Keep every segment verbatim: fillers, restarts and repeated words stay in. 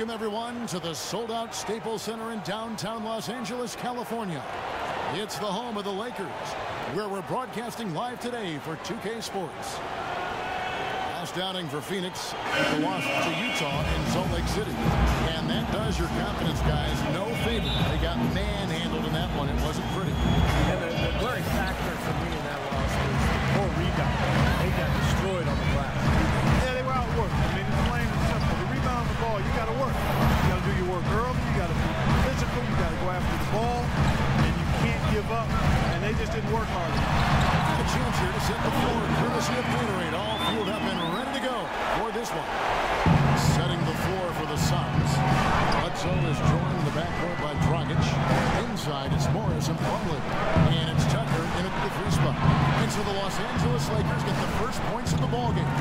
Welcome, everyone, to the sold-out Staples Center in downtown Los Angeles, California. It's the home of the Lakers, where we're broadcasting live today for two K Sports. Last outing for Phoenix, the loss to Utah in Salt Lake City. And that does your confidence, guys, no favor. They got manhandled in that one. It wasn't pretty. And the, the glaring factor for me in that loss was the poor rebound. They got destroyed on the glass. Yeah, they were outworked. I mean, it's plain and simple. The rebound the ball, you got to work. You got to do your work early. You got to be physical. You got to go after the ball. And you can't give up. And they just didn't work hard enough. A chance here to set the floor. Courtesy of Gatorade, all fueled up and ready to go for this one. Setting the floor for the Suns. Bledsoe is joined in the backcourt by Dragic. Inside it's Morris and Plumlee. And it's Tucker in at the three spot. And so the Los Angeles Lakers get the first points of the ballgame.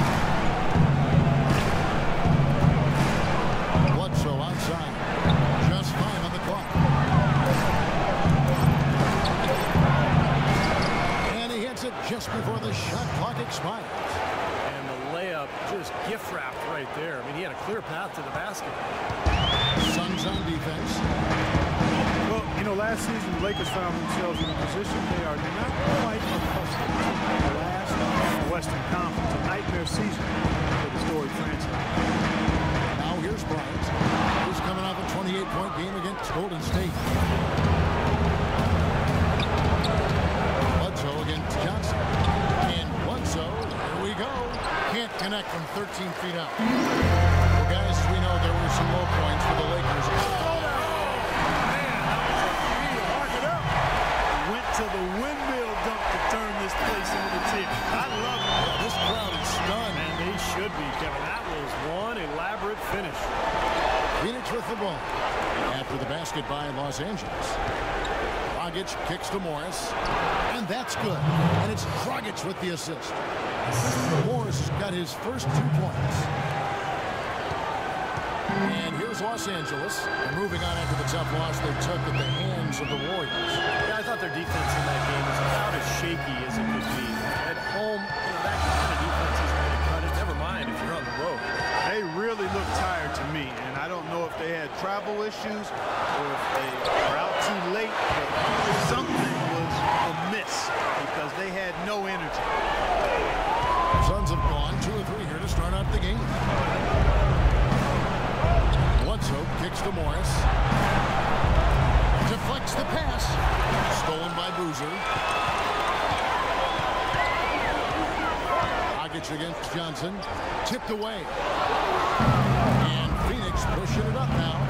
Bledsoe outside. Just five on the clock. And he hits it just before the shot clock expires. And the layup just gift wrapped right there. I mean, he had a clear path to the basket. Suns on defense. Well, you know, last season the Lakers found themselves in a position they are not quite accustomed to. The last Western Conference, a nightmare season for the storied franchise. Now here's Bryant. He's coming off a twenty-eight point game against Golden State. Bledsoe against Johnson. And Bledsoe, here we go. Can't connect from thirteen feet out. Well, guys, we know there were some low points for the Lakers. To the windmill dunk to turn this place into the tip. I love it. Yeah, this crowd is stunned. And they should be, Kevin. That was one elaborate finish. Phoenix with the ball. After the basket by Los Angeles. Dragic kicks to Morris. And that's good. And it's Dragic with the assist. Morris got his first two points. And here's Los Angeles. They're moving on after the tough loss they took at the hands of the Warriors. Yeah, I thought their defense in that game was about as shaky as it could be. At home, you know, that kind of defense is going to cut it. Never mind if you're on the road. They really looked tired to me, and I don't know if they had travel issues or if they were out too late, but something was amiss because they had no energy. Suns have gone two or three here to start out the game. Bledsoe kicks to Morris. Deflects the pass. Stolen by Boozer. Dragic against Johnson. Tipped away. And Phoenix pushing it up now.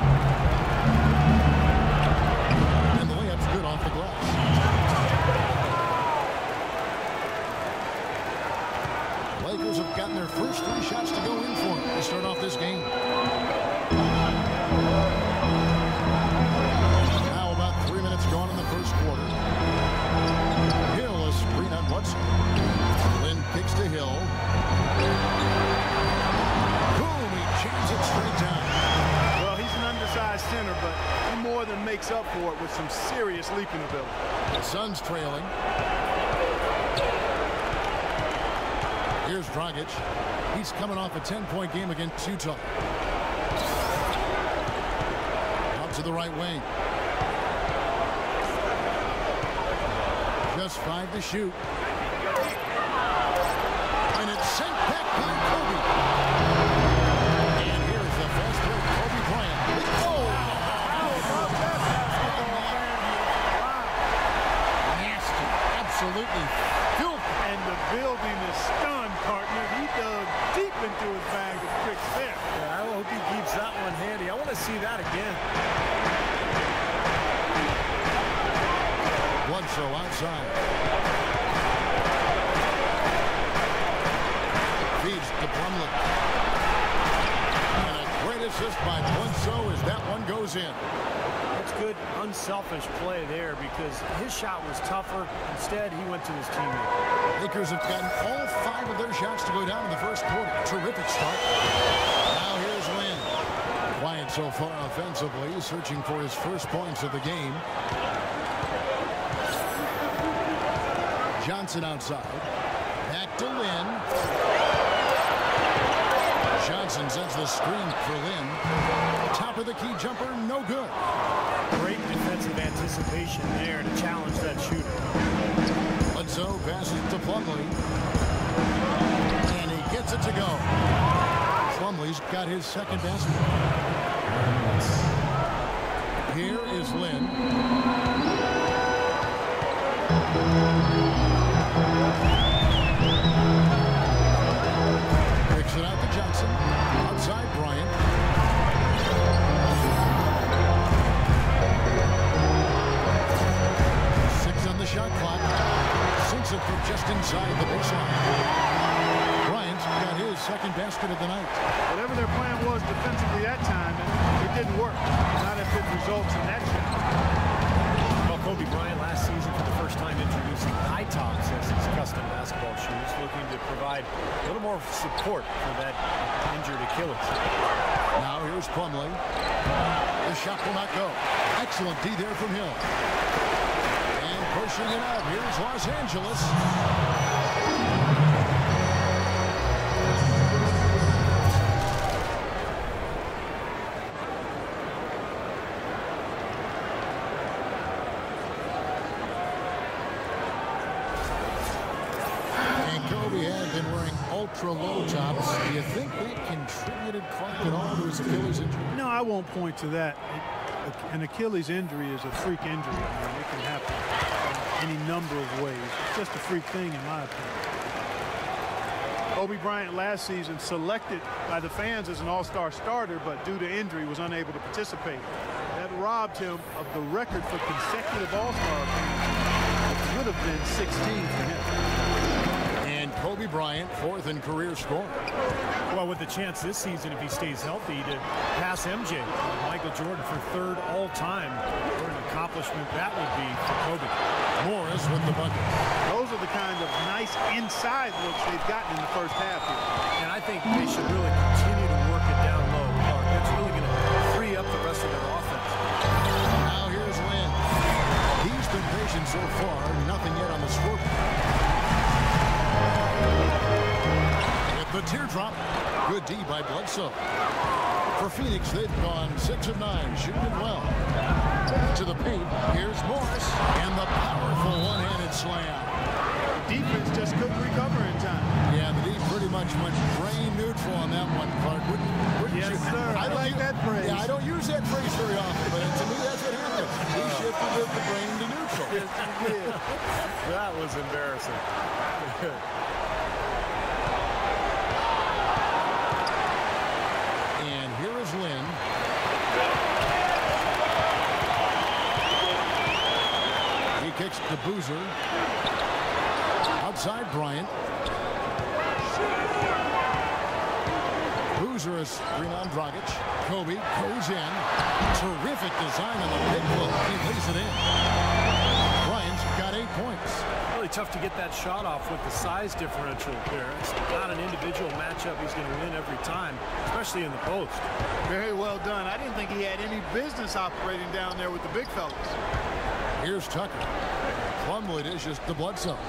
And the layup's good off the glass. Lakers have gotten their first three shots to go in for them to start off this game. Now about three minutes gone in the first quarter. Hill is screen on Bledsoe. Lynn kicks to Hill. Boom, he jams it straight down. Well, he's an undersized center, but he more than makes up for it with some serious leaping ability. The Suns trailing. Here's Dragic. He's coming off a ten point game against Utah. Out to the right wing. Just five to shoot. And it's sent back by Kobe. And here's the fast break. Kobe Bryant. Oh! Nasty. Absolutely filthy. And the building is stunned, partner. He dug deep into his bag of tricks there. Yeah, I hope he keeps that one handy. I want to see that again. Bledsoe outside. Feeds to Plumlee. And a great assist by Bledsoe as that one goes in. That's good, unselfish play there because his shot was tougher. Instead, he went to his teammate. Lakers have gotten all five of their shots to go down in the first quarter. Terrific start. Now here's Lynn. Quiet so far offensively, searching for his first points of the game. Johnson outside. Back to Lynn. Johnson sends the screen for Lynn. Top of the key jumper, no good. Great defensive anticipation there to challenge that shooter. Bledsoe passes to Plumlee. And he gets it to go. Plumlee's got his second basket. Here is Lynn. Kicks it out to Johnson. Outside Bryant. Six on the shot clock. Sinks it from just inside the baseline. Bryant's got his second basket of the night. Whatever their plan was defensively that time, it didn't work. Not if it results in that shot. Well, Kobe Bryant last season for the first time introducing high tops as his custom basketball shoes, looking to provide a little more support for that injured Achilles. Now here's Plumlee. The shot will not go. Excellent D there from Hill. And pushing it out. Here's Los Angeles. Ultra low tops. Do you think that contributed Clark at all to his Achilles injury? No, I won't point to that. An Achilles injury is a freak injury. I mean, it can happen in any number of ways. It's just a freak thing, in my opinion. Kobe Bryant last season selected by the fans as an all-star starter, but due to injury was unable to participate. That robbed him of the record for consecutive all-star appearances, which would have been sixteen for him. Kobe Bryant, fourth in career score. Well, with the chance this season, if he stays healthy, to pass M J, Michael Jordan, for third all-time. What an accomplishment that would be for Kobe. Morris with the bucket. Those are the kind of nice inside looks they've gotten in the first half here. And I think they should really continue to work it down low. That's really going to free up the rest of their offense. Now here's Lynn. He's been patient so far. Nothing yet on the scoreboard. The teardrop. Good D by Bledsoe. For Phoenix, they've gone six of nine, shooting it well. To the paint, here's Morris, and the powerful one-handed slam. The defense just couldn't recover in time. Yeah, the D pretty much went brain neutral on that one, Clark. Wouldn't, wouldn't yes, you? sir. I, I like use, that phrase. Yeah, I don't use that phrase very often, but to me, that's what happened. He shifted the, the brain to neutral. Yes, he did. That was embarrassing. Lynn. He kicks to Boozer. Outside Bryant. Boozer is screen on Dragic. Kobe goes in. Terrific design on the big look. He lays it in. Bryant's got eight points. Really tough to get that shot off with the size differential there. It's not an individual matchup he's going to win every time, especially in the post. Very well done. I didn't think he had any business operating down there with the big fellas. Here's Tucker. Plumlee dishes to Bledsoe.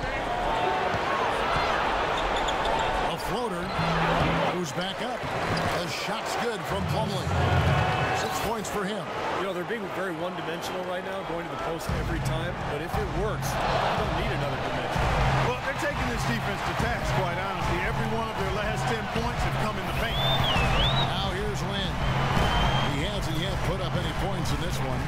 A floater. Moves back up. The shot's good from Plumlee. Six points for him. You know, they're being very one-dimensional right now, going to the post every time. But if it works, you don't need another dimension. Well, they're taking this defense to task, quite honestly. Every one of their last ten points have come in the paint. Now here's Lynn. He hasn't yet put up any points in this one.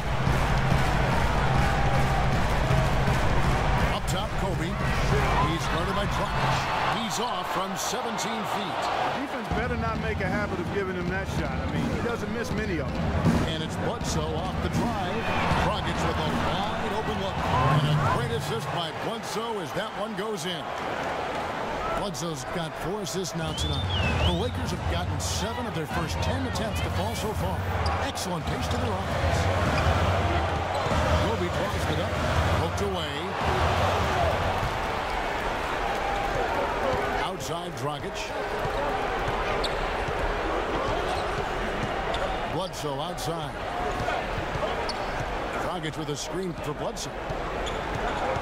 Up top, Kobe. He's guarded by Dragic. He's off from seventeen feet. The defense better not make a habit of giving him that shot. I mean, he doesn't miss many of them. And it's Bledsoe off the drive. Dragic with a wide open look. And a great assist by Bledsoe as that one goes in. Bledsoe's got four assists now tonight. The Lakers have gotten seven of their first ten attempts to fall so far. Excellent pace to their offense. Kobe tossed it up. Poked away. Outside Dragic. Bledsoe outside. Dragic with a screen for Bledsoe.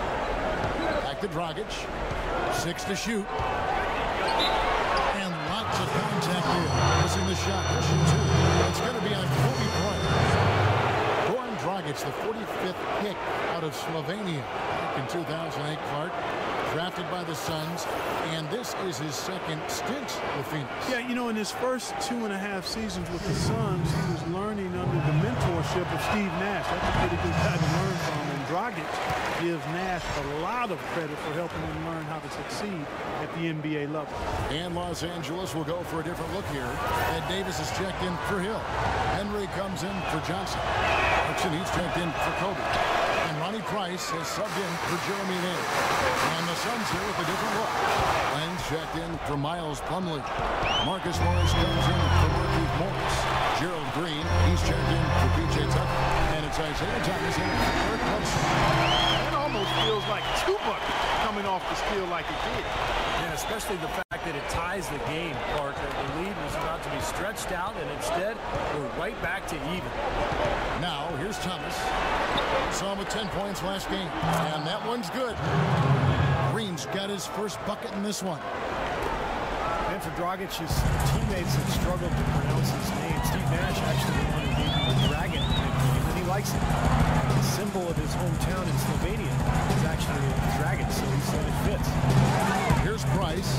Back to Dragic. Six to shoot. And locked The contact there. Missing the shot. Pushing two. It's going to be on Kobe Bryant. Goran Dragic, the forty-fifth pick out of Slovenia back in two thousand eight. Clark, drafted by the Suns, and this is his second stint with Phoenix. Yeah, you know, in his first two and a half seasons with the Suns, he was learning under the mentorship of Steve Nash. That's a pretty good guy to learn from. And Dragic gives Nash a lot of credit for helping him learn how to succeed at the N B A level. And Los Angeles will go for a different look here. Ed Davis is checked in for Hill. Henry comes in for Johnson. Clarkson, he's checked in for Kobe. And Ronnie Price has subbed in for Jeremy Lin. And the Suns here with a different look. Len's checked in for Miles Plumlee. Marcus Morris comes in for Markieff Morris. Gerald Green, he's checked in for P J Tucker. And it's Isaiah Thomas in for Kirk Hudson. It almost feels like Tupac coming off the steal like it did. And especially the fact that it ties the game, Parker. The lead was about to be stretched out, and instead we're right back to even. Now, here's Thomas. Saw him with ten points last game, and that one's good. Green's got his first bucket in this one. And for Dragic, his teammates have struggled to pronounce his name. Steve Nash actually the one who gave him the Dragon nickname, and he likes it. The symbol of his hometown in Slovenia is actually a dragon, so he said it fits. Here's Price.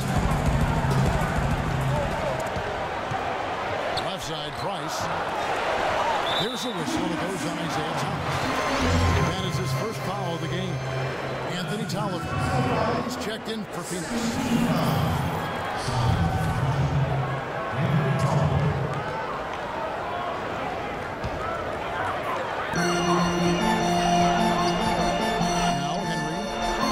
Left side, Price. There's a whistle that goes on Isaiah Thomas. That is his first foul of the game. Anthony Tolliver. He's checked in for Phoenix. Now Henry.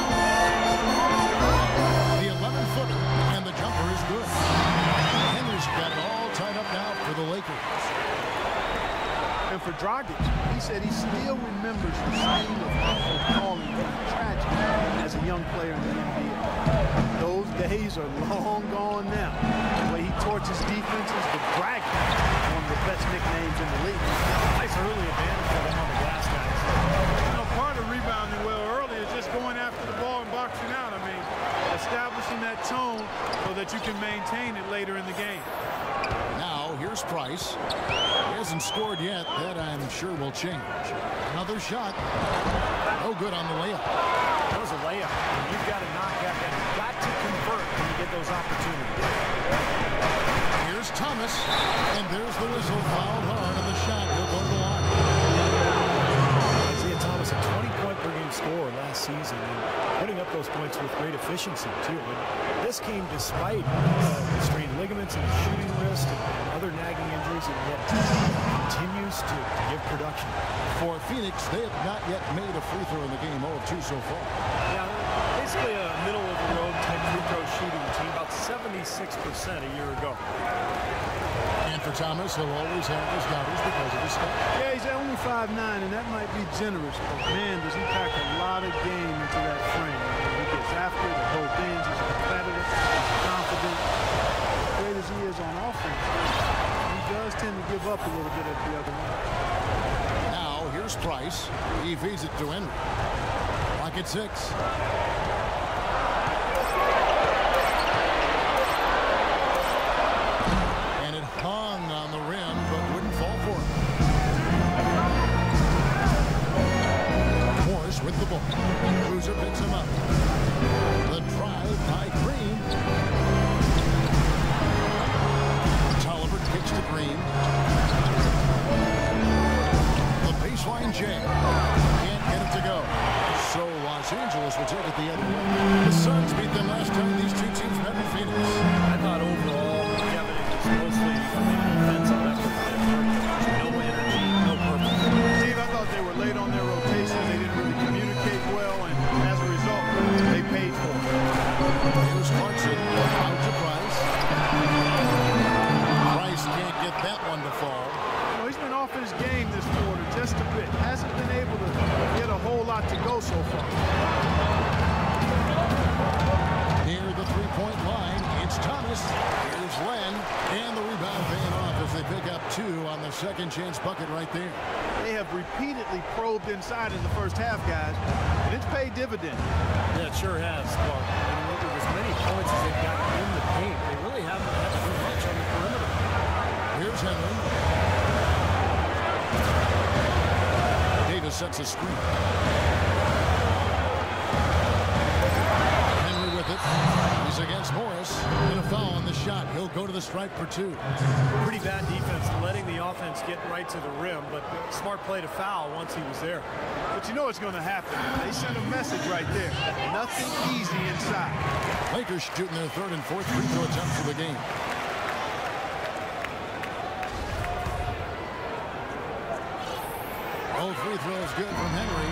The eleven footer, and the jumper is good. Henry's got it all tied up now for the Lakers. And for Dragic, he said he still remembers the scene of Uncle calling him tragic as a young player in the N B A. Those days are long gone now. The way he torches defenses, the Dragon, one of the best nicknames in the league. Nice early advantage for them on the glass, guys. You know, part of rebounding well early is just going after the ball and boxing out. I mean, establishing that tone so that you can maintain it later in the game. Now, here's Price. He hasn't scored yet. That, I'm sure, will change. Another shot. No good on the layup. That was a layup. You've got to knock that down. You've got to convert when you get those opportunities. Here's Thomas. And there's the whistle. Fouled hard on the shot. He'll go to the line. Isaiah Thomas, a twenty-point per game scorer last season, and putting up those points with great efficiency, too. But this came despite uh, strained ligaments and shooting wrist and other nagging injuries, and yet continues to, to give production. For Phoenix, they have not yet made a free throw in the game. zero of two so far. Yeah, basically a middle-of-the-road type free throw shooting team, about seventy-six percent a year ago. And for Thomas, he'll always have his doubters because of his style. Yeah, he's only five nine, and that might be generous, but man, does he pack a lot of game into that frame. He gets after it at both ends. He's competitive, he's confident. As great as he is on offense, he does tend to give up a little bit at the other end. Now, here's Price. He feeds it to Henry. Clock at six. And it hung on the rim, but wouldn't fall for him. Morris with the ball. Boozer picks him up. The drive by Green. Tolliver kicks to Green. The baseline jam. Can't get it to go. So Los Angeles will take it the other way. The Suns beat them last time these two teams met in Phoenix. I thought overall, Kevin, it was mostly a defensive effort. There's no energy, no purpose. Steve, I thought they were late on their rotations. They didn't really communicate well, and as a result, they paid for it. Here's Clarkson. Out to Price. Price can't get that one to fall. You know, he's been off his game this quarter just a bit. Hasn't been able to get a whole lot to go so far. Near the three-point line, it's Thomas. Here's Len, and the rebound paying off as they pick up two on the second chance bucket right there. They have repeatedly probed inside in the first half, guys, and it's paid dividends. Yeah, it sure has, Clark. I mean, look at as many points as they've gotten in the paint. They really haven't had to do much Here's Henry. Davis sets a screen. Henry with it. He's against Morris. And a foul on the shot. He'll go to the stripe for two. Pretty bad defense, letting the offense get right to the rim, but smart play to foul once he was there. But you know what's going to happen. They sent a message right there. Nothing easy inside. Lakers shooting their third and fourth free throw attempts of the game. All free throws good from Henry.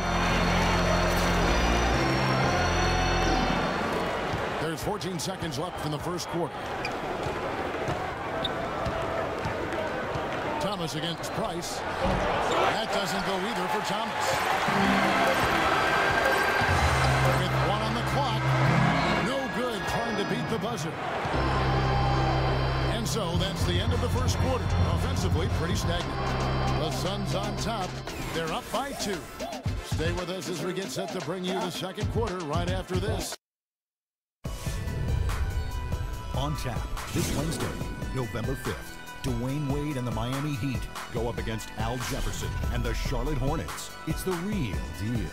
There's fourteen seconds left in the first quarter. Thomas against Price. That doesn't go either for Thomas. With one on the clock, no good trying to beat the buzzer. And so that's the end of the first quarter. Offensively, pretty stagnant. The Suns on top. They're up by two. Stay with us as we get set to bring you the second quarter right after this. On tap this Wednesday, November fifth. Dwayne Wade and the Miami Heat go up against Al Jefferson and the Charlotte Hornets. It's the real deal.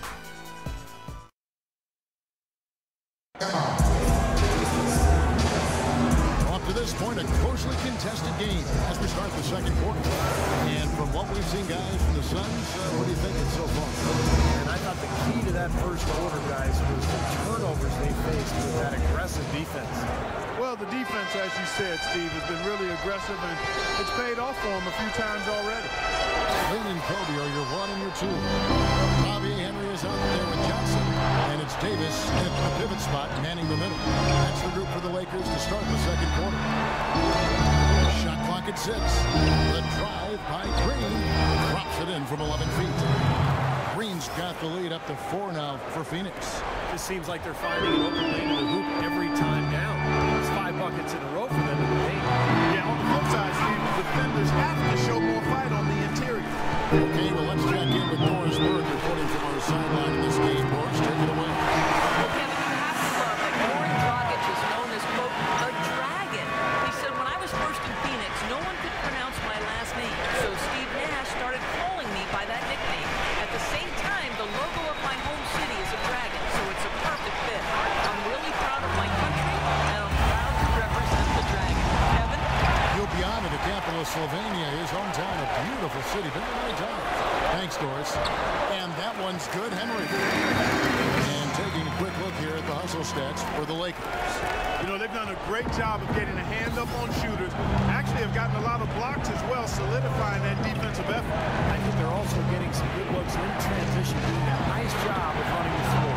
Up to this point, a closely contested game as we start the second quarter. And from what we've seen, guys, from the Suns, uh, what do you think it's so far? And I thought the key to that first quarter, guys, was the turnovers they faced with that aggressive defense. Well, the defense, as you said, Steve, has been really aggressive, and it's paid off for them a few times already. Lane and Kobe are your one and your two. Bobby Henry is out there with Johnson, and it's Davis in the pivot spot, manning the middle. That's the group for the Lakers to start the second quarter. Shot clock at six. The drive by Green drops it in from eleven feet. Green's got the lead up to four now for Phoenix. Just seems like they're finding an open lane in the hoop every time down. It's five buckets in a row for them in the paint. Yeah, on the flip side, Steve, the defenders have to show more fight on the interior. Okay, well, let's check in with Doris Burke reporting from our sideline in this game. Doris, take it away. Well, Kevin, you have to love that Goran Dragic is known as, quote, a dragon. He said, when I was first in Phoenix, no one could pronounce my last name. So Steve Nash started calling me by that nickname. At the same time, the logo of my home city is a dragon, so it's a perfect fit. I'm really proud of my country, and I'm proud to represent the dragon. Kevin? Ljubljana, the capital of Slovenia, his hometown, a beautiful city. Been there many times. Thanks, Doris. And that one's good, Henry. And taking a quick look here at the hustle stats for the Lakers. You know, they've done a great job of getting a hand up on shooters. Actually have gotten a lot of blocks as well, solidifying that defensive effort. I think they're also getting some good looks in transition, doing a nice job of running the floor.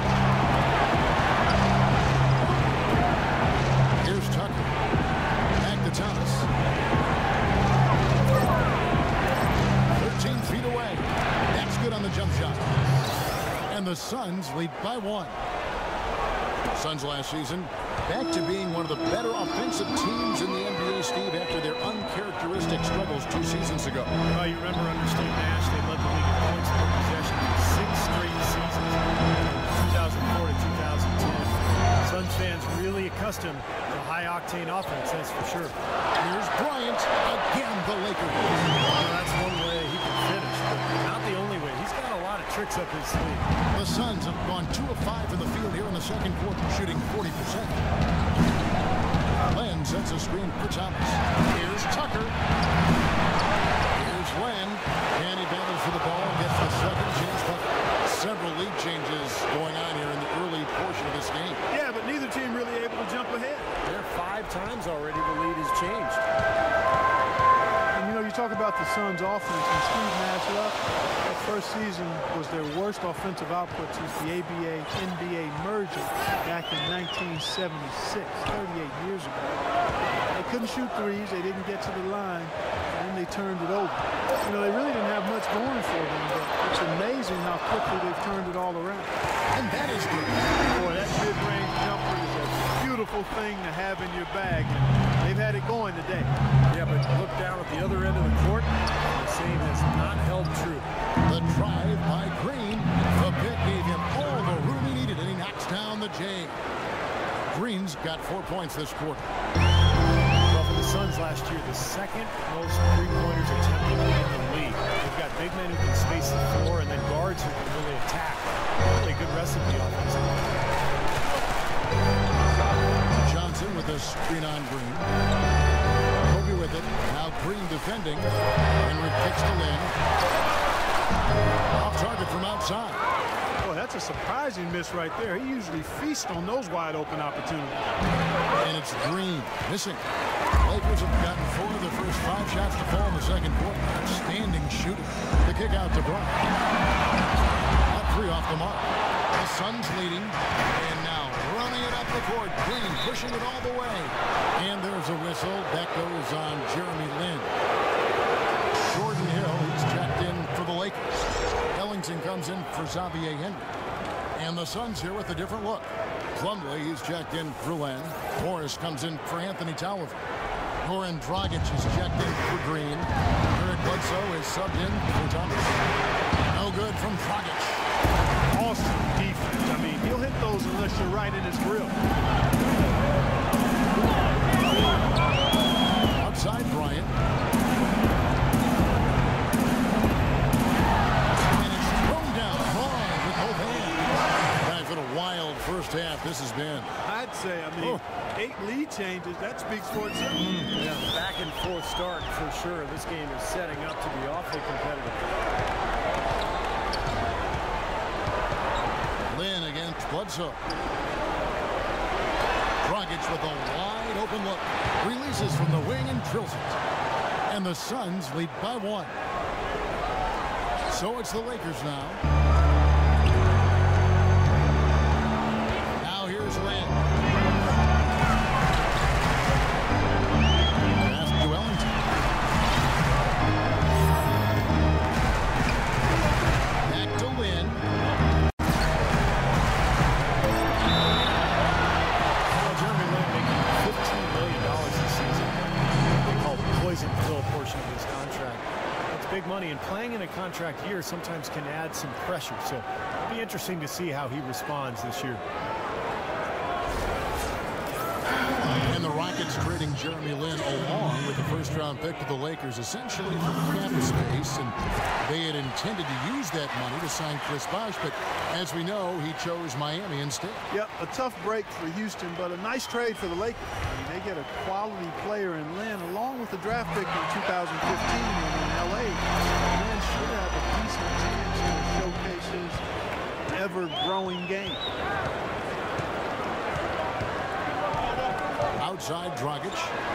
Here's Tucker. Back to Thomas. thirteen feet away. That's good on the jump shot. And the Suns lead by one. Suns last season back to being one of the better offensive teams in the N B A, Steve, after their uncharacteristic struggles two seasons ago. Well, you remember under Steve Nash, they led the league in points per possession for six straight seasons, two thousand four to two thousand ten. Suns fans really accustomed to high-octane offense, that's for sure. Here's Bryant again, the Lakers. Well, that's one way he can finish, but not the only way. He's got a lot of tricks up his sleeve. The Suns have gone two of five in the field here in the second quarter, shooting forty percent. Len sets a screen for Thomas. Here's Tucker. Here's Len. And he battles for the ball and gets the second chance bucket. Several lead changes going on here in the early portion of this game. Yeah, but neither team really able to jump ahead. There five times already the lead has changed. And, you know, you talk about the Suns' offense and Steve Nash left. That first season was their worst offensive output since the A B A N B A merger back in nineteen seventy-six, thirty-eight years ago. They couldn't shoot threes. They didn't get to the line. And then they turned it over. You know, they really didn't have much going for them, but it's amazing how quickly they've turned it all around. And that is good. Boy, that mid-range jumper is a beautiful thing to have in your bag. And they've had it going today. Yeah, but look down at the other end of the court. The same has not held true. The drive by Green. The pick gave him all the room he needed, and he knocks down the J. Green's got four points this quarter. Well, for the Suns last year, the second most three-pointers attempted in the league. They've got big men who can space the floor and then guards who can really attack. Really good recipe offensively. Johnson with a screen on Green. Kobe with it. Now Green defending. Henry kicks to Lin. Off target from outside. Boy, that's a surprising miss right there. He usually feasts on those wide open opportunities. And it's Green missing. Lakers have gotten four of the first five shots to fall in the second quarter. Outstanding shooting. The kick out to Bryant. Not three off the mark. The Suns leading. And now running it up the court. Green pushing it all the way. And there's a whistle. That goes on Jeremy Lin. Jordan Hill, he's checked in for the Lakers. Ellington comes in for Xavier Henry. And the Suns here with a different look. Plumlee, he's checked in for Len. Morris comes in for Anthony Tolliver. Goran Dragic is checked in for Green. Eric Bledsoe is subbed in for Thomas. No good from Dragic. Awesome defense. I mean, he'll hit those unless you're right in his grill. Outside Bryant. And it's thrown down hard with both hands. Guys, what a wild first half this has been. I'd say, I mean, oh. eight lead changes, that speaks for itself. Mm, yeah, back and forth start for sure. This game is setting up to be awfully competitive. Lin against Bledsoe. Dragic with a wide open look. Releases from the wing and drills it. And the Suns lead by one. So it's the Lakers now. Now here's Lin. Pass to Ellington. Back to Lin. Portion of his contract. It's big money, and playing in a contract year sometimes can add some pressure. So it'll be interesting to see how he responds this year. And the Rockets trading Jeremy Lin along with the first-round pick to the Lakers, essentially for cap space, and they had intended to use that money to sign Chris Bosh, but as we know, he chose Miami instead. Yep, a tough break for Houston, but a nice trade for the Lakers. I mean, they get a quality player in Lin, along with the draft pick in two thousand fifteen in L A. Lin should have a decent chance to showcase his ever-growing game. Outside Dragic.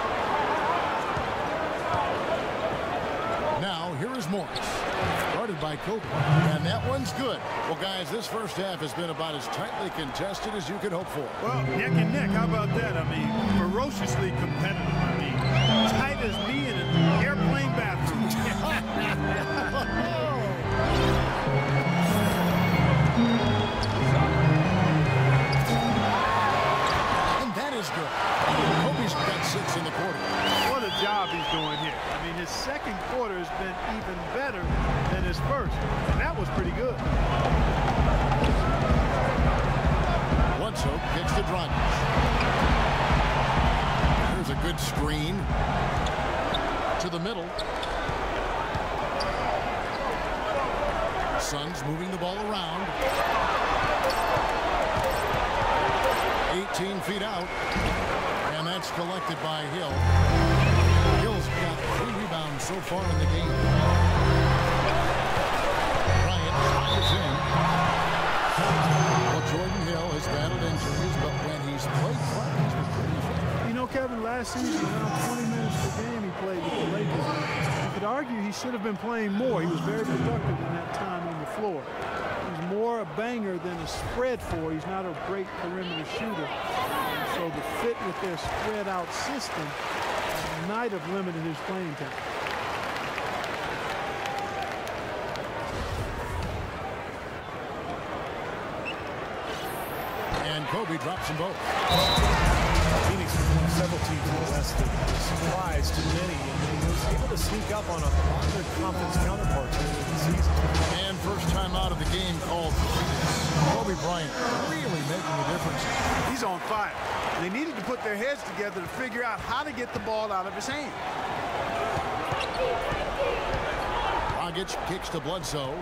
Now, here is Morris. Guarded by Kobe. And that one's good. Well, guys, this first half has been about as tightly contested as you could hope for. Well, neck and neck. How about that? I mean, ferociously competitive. I mean, tight as me in an airplane bathroom. Good. Kobe's got six in the quarter. What a job he's doing here. I mean, his second quarter has been even better than his first, and that was pretty good. Bledsoe kicks to Dragic. There's a good screen to the middle. Suns moving the ball around. eighteen feet out, and that's collected by Hill. Hill's got three rebounds so far in the game. Bryant fires in. Well, Jordan Hill has battled injuries, but when he's played, he's been pretty effective. You know, Kevin, last season, around twenty minutes per game he played with the Lakers. You could argue he should have been playing more. He was very productive in that time on the floor. He's more a banger than a spread four. He's not a great perimeter shooter. And so the fit with their spread out system might have limited his playing time. And Kobe drops them both. Phoenix was one of several teams in the West that was surprised to many, and he was able to sneak up on a lot of their conference counterparts early in the season. And first time out of the game called for Phoenix. Kobe Bryant really making a difference. He's on fire. They needed to put their heads together to figure out how to get the ball out of his hand. Dragic kicks to Bledsoe.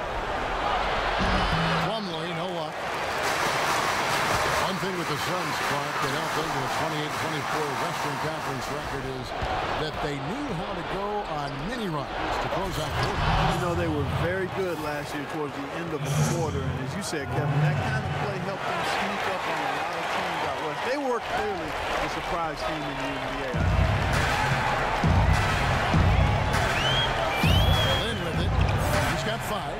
Plumlee, no luck. One thing with the Suns, Clark, that helped them to a twenty-eight twenty-four Western Conference record is that they knew how to go on mini runs to close out quarters. You know, they were very good last year towards the end of the quarter, and as you said, Kevin, that kind of play helped them sneak up on a lot of teams out west. They were clearly the surprise team in the N B A. Lynn with it. He's got five.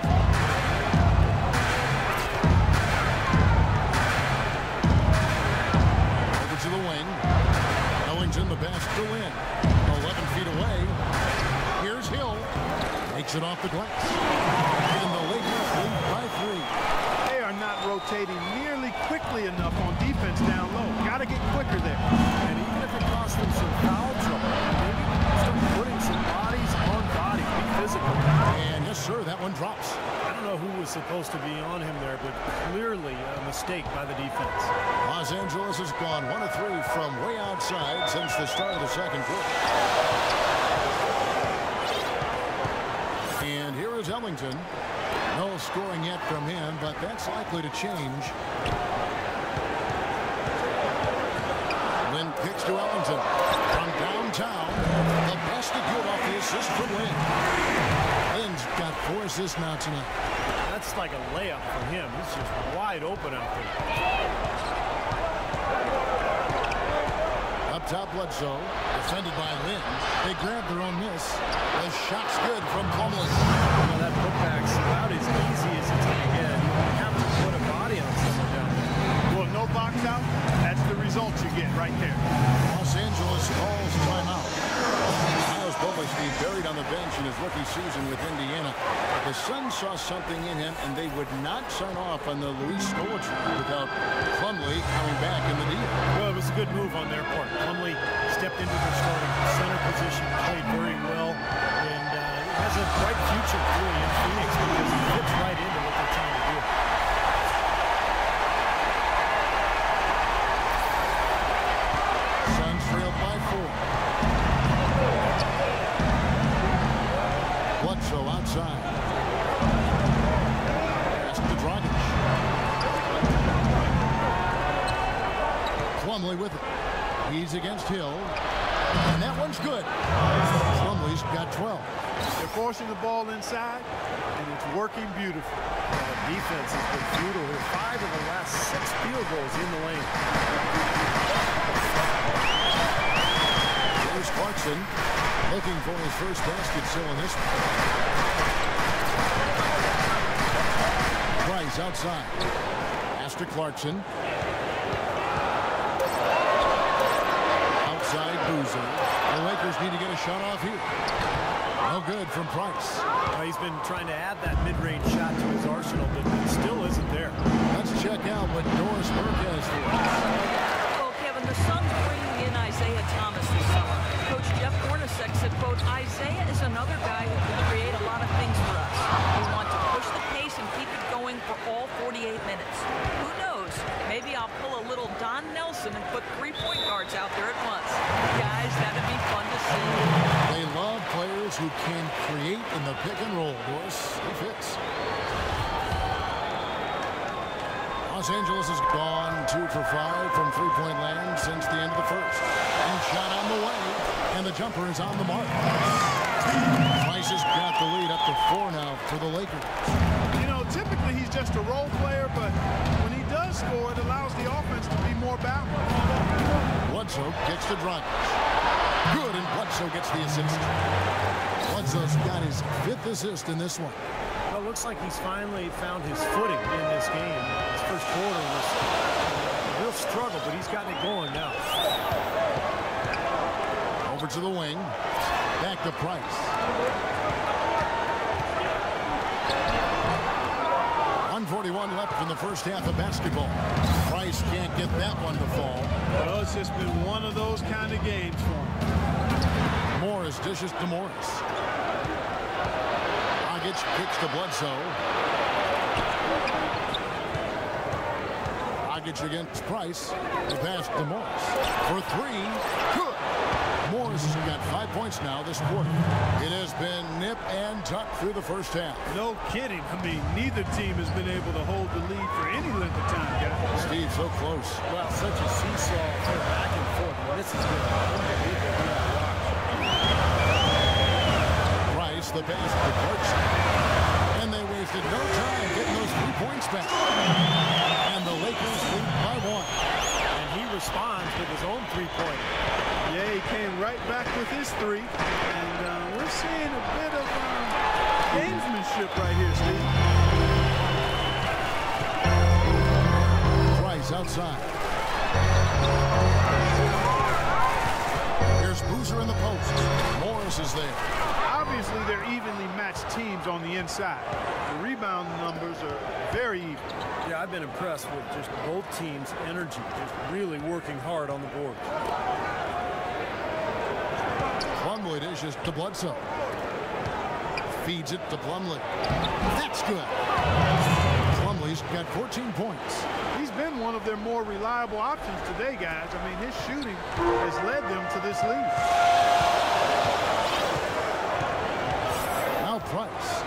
To the wing. Ellington, the pass to Lynn. eleven feet away. Here's Hill. Takes it off the glass. And the Lakers lead by three. They are not rotating nearly quickly enough on defense down low. Got to get quicker there. And even if it costs them some foul trouble, maybe start putting some bodies on bodies, be physical. And yes, sir, that one drops. I don't know who was supposed to be on him there, but clearly a mistake by the defense. Los Angeles has gone one of three from way outside since the start of the second quarter. And here is Ellington. No scoring yet from him, but that's likely to change. Lynn kicks to Ellington. From downtown, the basket good off the assist from Lynn. Lynn's got four assists now tonight. That's like a layup for him. He's just wide open out there. Up top, Bledsoe, defended by Lynn. They grab their own miss. The shot's good from Plumlee. Well, that putback's about as easy as it's going to get. You have to put a body on someone down there. Well, no box out. That's the result you get right there. Los Angeles calls timeout. Miles Bubblesby buried on the bench in his rookie season with Indiana. The Suns saw something in him, and they would not sign off on the Luis Scola trade without Plumlee coming back in the deal. Well, it was a good move on their part. Plumlee stepped into the starting center position, played very well, and uh, has a bright future really in Phoenix because he fits right into what they're trying to do. Suns trailed by four. Bledsoe outside. Pass to Dragic. Plumlee with it. He's against Hill. And that one's good. Plumlee's got twelve. They're forcing the ball inside, and it's working beautifully. The defense has been brutal here. Five of the last six field goals in the lane. Here's Clarkson looking for his first basket still in this one. Price outside. Pass to Clarkson. Outside Boozer. The Lakers need to get a shot off here. No good from Price. Uh, he's been trying to add that mid-range shot to his arsenal, but it still isn't there. Let's check out what Doris Burke has for us. Well, Kevin, the Suns bringing in Isaiah Thomas this summer. Coach Jeff Hornacek said, quote, Isaiah is another guy who can create a lot of things for us. We want to push the pace and keep it going for all forty-eight minutes. Who knows? Maybe I'll pull a little Don Nelson and put three point guards out there at once. Guys, that'd be fun to see. They love players who can create in the pick and roll. Doris, he fits. Los Angeles has gone two for five from three-point land since the end of the first. And shot on the way, and the jumper is on the mark. Price has got the lead up to four now for the Lakers. You know, typically he's just a role player, but when he does score, it allows the offense to be more balanced. Bledsoe kicks to Dragic. Good, and Bledsoe gets the assist. Bledsoe's got his fifth assist in this one. Well, it looks like he's finally found his footing in this game. His first quarter was a real struggle, but he's gotten it going now. Over to the wing. Back to Price. one forty-one left in the first half of basketball. Price can't get that one to fall. Well, it's just been one of those kind of games for him. Morris dishes to Morris. Dragic kicks to Bledsoe. Dragic against Price. The pass to Morris. For three. Good. Morris has got five points now this quarter. It has been nip and tuck through the first half. No kidding. I mean, neither team has been able to hold the lead for any length of time, guys. Steve, so close. Well, such a seesaw back and forth. Well, this is good. Price, the pass to Clarkson. And they wasted no time getting those three points back. And the Lakers lead by one. And he responds with his own three-pointer. Yeah, he came right back with his three. And uh, we're seeing a bit of um, gamesmanship right here, Steve. Price outside. Here's Boozer in the post. Morris is there. Obviously, they're evenly matched teams on the inside. The rebound numbers are very even. Yeah, I've been impressed with just both teams' energy, just really working hard on the board. Plumlee dishes to Bledsoe. Feeds it to Plumlee. That's good. Plumlee's got fourteen points. He's been one of their more reliable options today, guys. I mean, his shooting has led them to this lead. Now Price.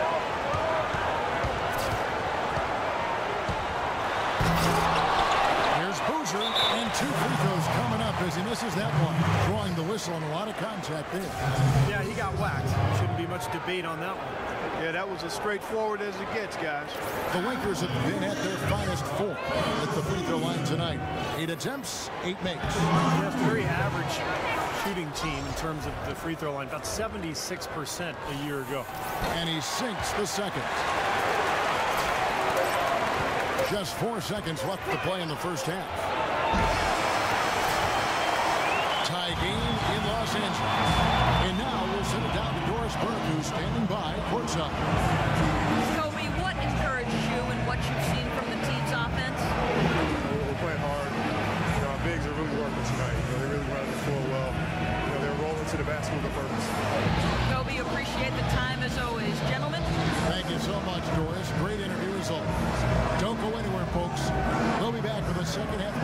Here's Boozer, and two free throws coming up as he misses that one. Drawing the whistle and a lot of contact there. Yeah, he got whacked. Shouldn't be much debate on that one. Yeah, that was as straightforward as it gets, guys. The Lakers have been at their finest form at the free throw line tonight. Eight attempts, eight makes. Yeah, very average shooting team in terms of the free throw line. About seventy-six percent a year ago. And he sinks the second. Just four seconds left to play in the first half. Tie game in Los Angeles. And now we'll send it down to Doris Burke, who's standing by courtside. Kobe, what encouraged you in what you've seen from the team's offense? We're playing hard. You know, our bigs are really working tonight. You know, they're really running the floor well. You know, they're rolling to the basket with a purpose. Kobe, appreciate the time as always. Gentlemen? Thank you so much, Doris. Great interview as always. Don't go anywhere, folks. We'll be back for the second half.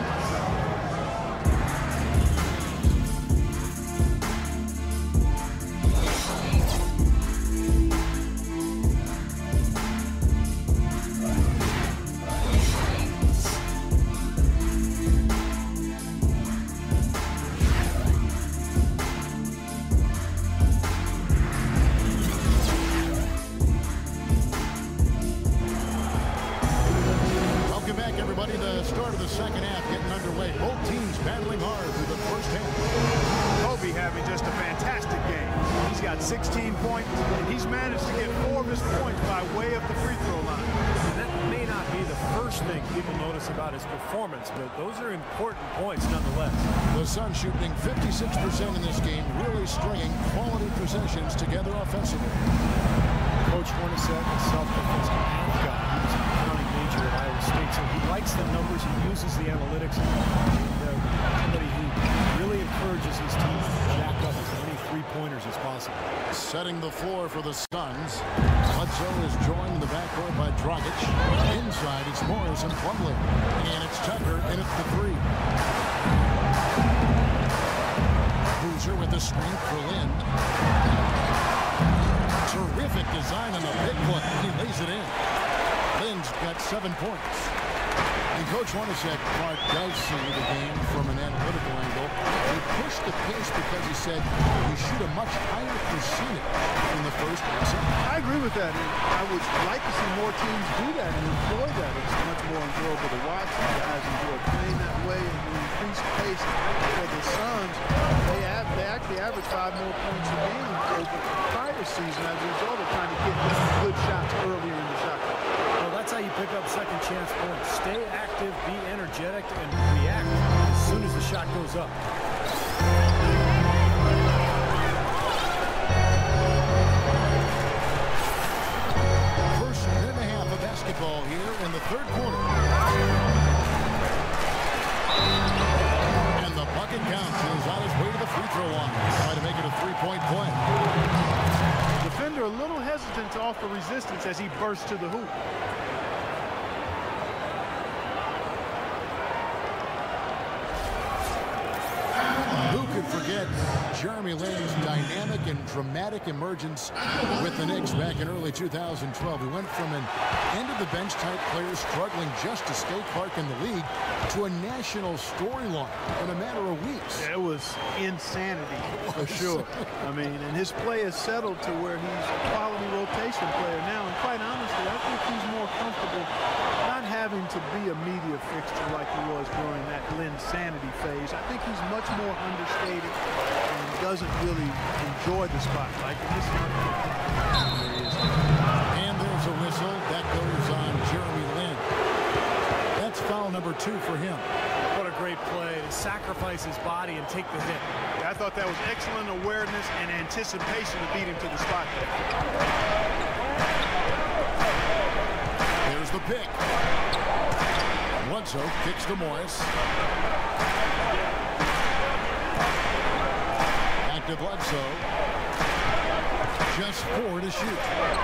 sixteen points, and he's managed to get four of his points by way of the free throw line. And that may not be the first thing people notice about his performance, but those are important points nonetheless. The Suns shooting fifty-six percent in this game, really stringing quality possessions together offensively. Coach Hornacek, a self-defensive math guy. He was a county major at Iowa State, so he likes the numbers. He uses the analytics. And, uh, somebody who really encourages his team to jack up as many three-pointers as possible. Setting the floor for the Suns. Bledsoe is joined in the backcourt by Dragic. Inside it's Morris and Plumlee. And it's Tucker, and it's the three. Boozer with the screen for Lynn. Terrific design on the big play. He lays it in. Lynn's got seven points. And Coach Hornacek, Clark, does see the game from an analytical angle. He pushed the pace because he said we shoot a much higher percentage in the first and second. I agree with that. And I would like to see more teams do that and employ that. It's much more enjoyable to watch. The guys enjoy playing that way, and the increased pace for the Suns, they, have, they actually average five more points a game over the prior season as a result of trying to get good shots earlier in the shot clock. Well, that's how you pick up second chance points. Stay active, be energetic, and react as soon as the shot goes up. First minute and a half of basketball here in the third quarter. And the bucket counts. He's on his way to the free throw line. Try to make it a three-point play. Defender a little hesitant to offer resistance as he bursts to the hoop. Jeremy Lin's dynamic and dramatic emergence with the Knicks back in early two thousand twelve. He went from an end-of-the-bench type player struggling just to stay Clark in the league to a national storyline in a matter of weeks. Yeah, it was insanity for sure. I mean, and his play has settled to where he's a quality rotation player now. And quite honestly, I think he's more comfortable not having to be a media fixture like he was during that Linsanity phase. I think he's much more understated and doesn't really enjoy the spotlight. And this is and there's a whistle that goes on Jeremy Lin. That's foul number two for him. What a great play to sacrifice his body and take the hit. I thought that was excellent awareness and anticipation to beat him to the spot. There's the pick. Bledsoe kicks to Morris. Back to Bledsoe. Just four to shoot.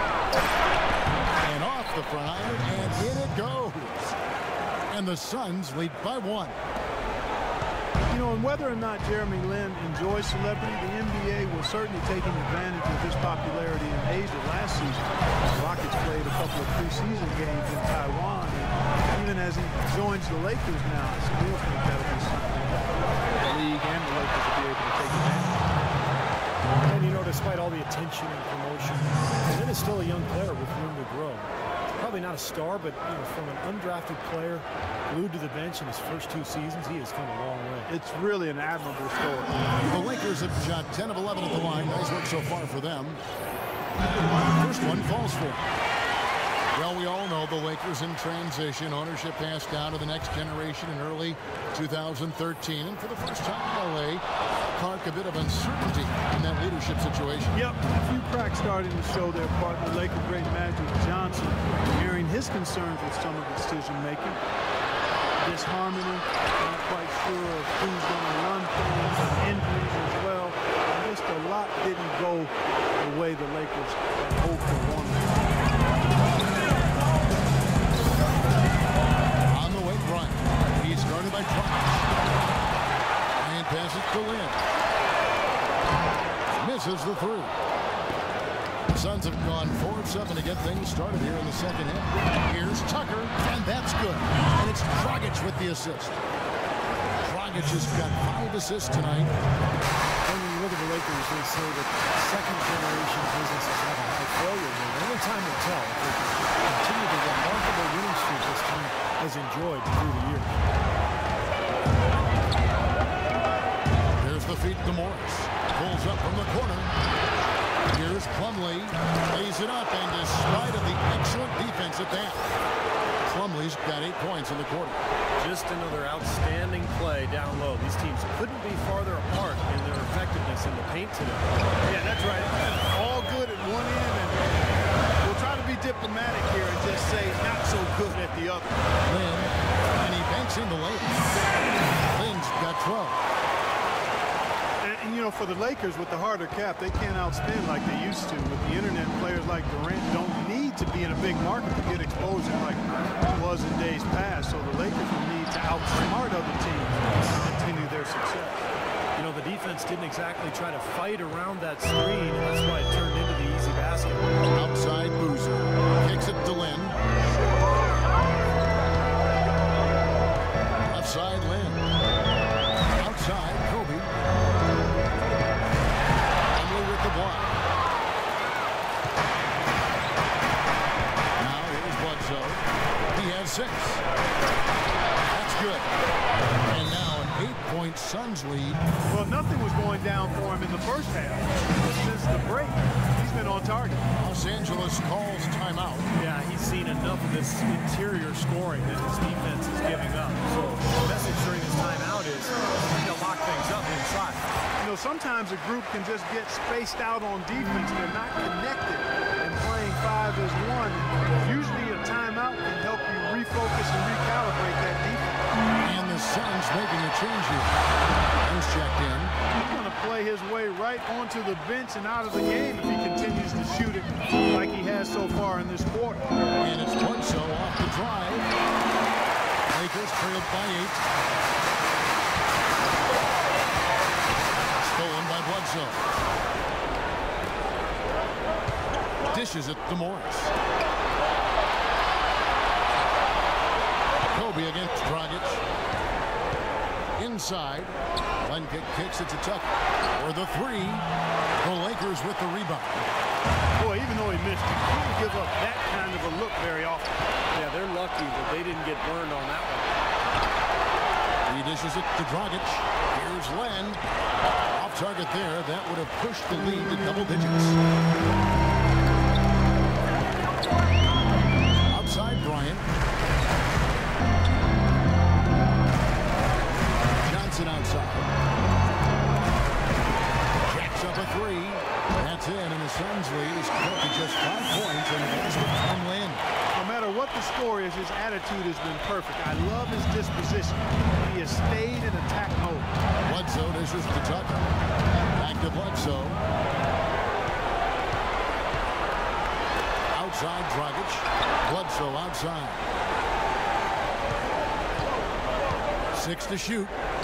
And off the front iron, and in it goes. And the Suns lead by one. You know, and whether or not Jeremy Lin enjoys celebrity, the N B A was certainly taking advantage of his popularity in Asia last season. The Rockets played a couple of preseason games in Taiwan, and even as he joins the Lakers now, I still think that'll be something the league and the Lakers will be able to take advantage of. And, you know, despite all the attention and promotion, Lin is still a young player with room to grow. Probably not a star, but you know, from an undrafted player glued to the bench in his first two seasons, he has come a long way. It's really an admirable story. The Lakers have shot ten of eleven at the line. Nice work so far for them. First one falls for. Well, we all know the Lakers in transition. Ownership passed down to the next generation in early two thousand thirteen. And for the first time in L A, Clark, a bit of uncertainty in that leadership situation. Yep, a few cracks starting to show their partner, Laker great Magic Johnson, hearing his concerns with some of the decision-making. Disharmony, not quite sure of who's going to run things, injuries as well. And just a lot didn't go the way the Lakers had hoped and wanted. On the way, Bryant. He's guarded by Clark. And passes to Lin. Misses the three. The Suns have gone four of seven to get things started here in the second half. Here's Tucker, and that's good. And it's Dragic with the assist. Dragic has got five assists tonight. When you look at the Lakers, they say that second generation businesses have a high failure rate. Only time will tell if they can continue the remarkable winning streak this team has enjoyed through the years. There's the feed to Morris. Pulls up from the corner. Here's Plumlee. Lays it up, and despite of the excellent defense at that, Plumlee's got eight points in the quarter. Just another outstanding play down low. These teams couldn't be farther apart in their effectiveness in the paint today. Yeah, that's right. All good at one end, and we'll try to be diplomatic here and just say not so good at the other. Lin, and he banks in the lane. Lin's got twelve. And, and, you know, for the Lakers with the harder cap, they can't outspend like they used to. With the internet, players like Durant don't need to be in a big market to get exposure like it was in days past. So the Lakers will need to outsmart other teams to continue their success. You know, the defense didn't exactly try to fight around that screen, and that's why it turned into the easy basket. Outside Boozer. Kicks it to Lin. Left side Lin. Outside Kobe. Plumlee with the block. Now here's Bledsoe. He has six. That's good. And now an eight-point Suns lead. Well, nothing was going down for him in the first half. Since the break, he's been on target. Los Angeles calls timeout. Yeah, he's seen enough of this interior scoring that his defense is giving up. So the message during this timeout is to lock things up inside. You know, sometimes a group can just get spaced out on defense. They're not connected, and playing five as one. Usually a timeout can help you refocus and recalibrate that defense. And the Suns making a change here. He's checked in. He's going to play his way right onto the bench and out of the game if he continues to shoot it like he has so far in this quarter. And it's Bledsoe off the drive. Lakers trailed by eight. Stolen by Bledsoe. Bledsoe. Dishes it to Morris. Kobe against Dragic. Inside. Len kick kicks it to Tucker. For the three. The Lakers with the rebound. Boy, even though he missed, he couldn't give up that kind of a look very often. Yeah, they're lucky that they didn't get burned on that one. He dishes it to Dragic. Here's Len. Off target there. That would have pushed the lead to double digits. Outside Bryant. Johnson outside. Jacks up a three. That's in, and the Suns lead is cut to just five points and that's from Len. No matter what the score is, his attitude has been perfect. I love his disposition. He has stayed in attack mode. Bledsoe dishes to Tucker. Back to Bledsoe. Outside Dragic. Bledsoe outside. Six to shoot.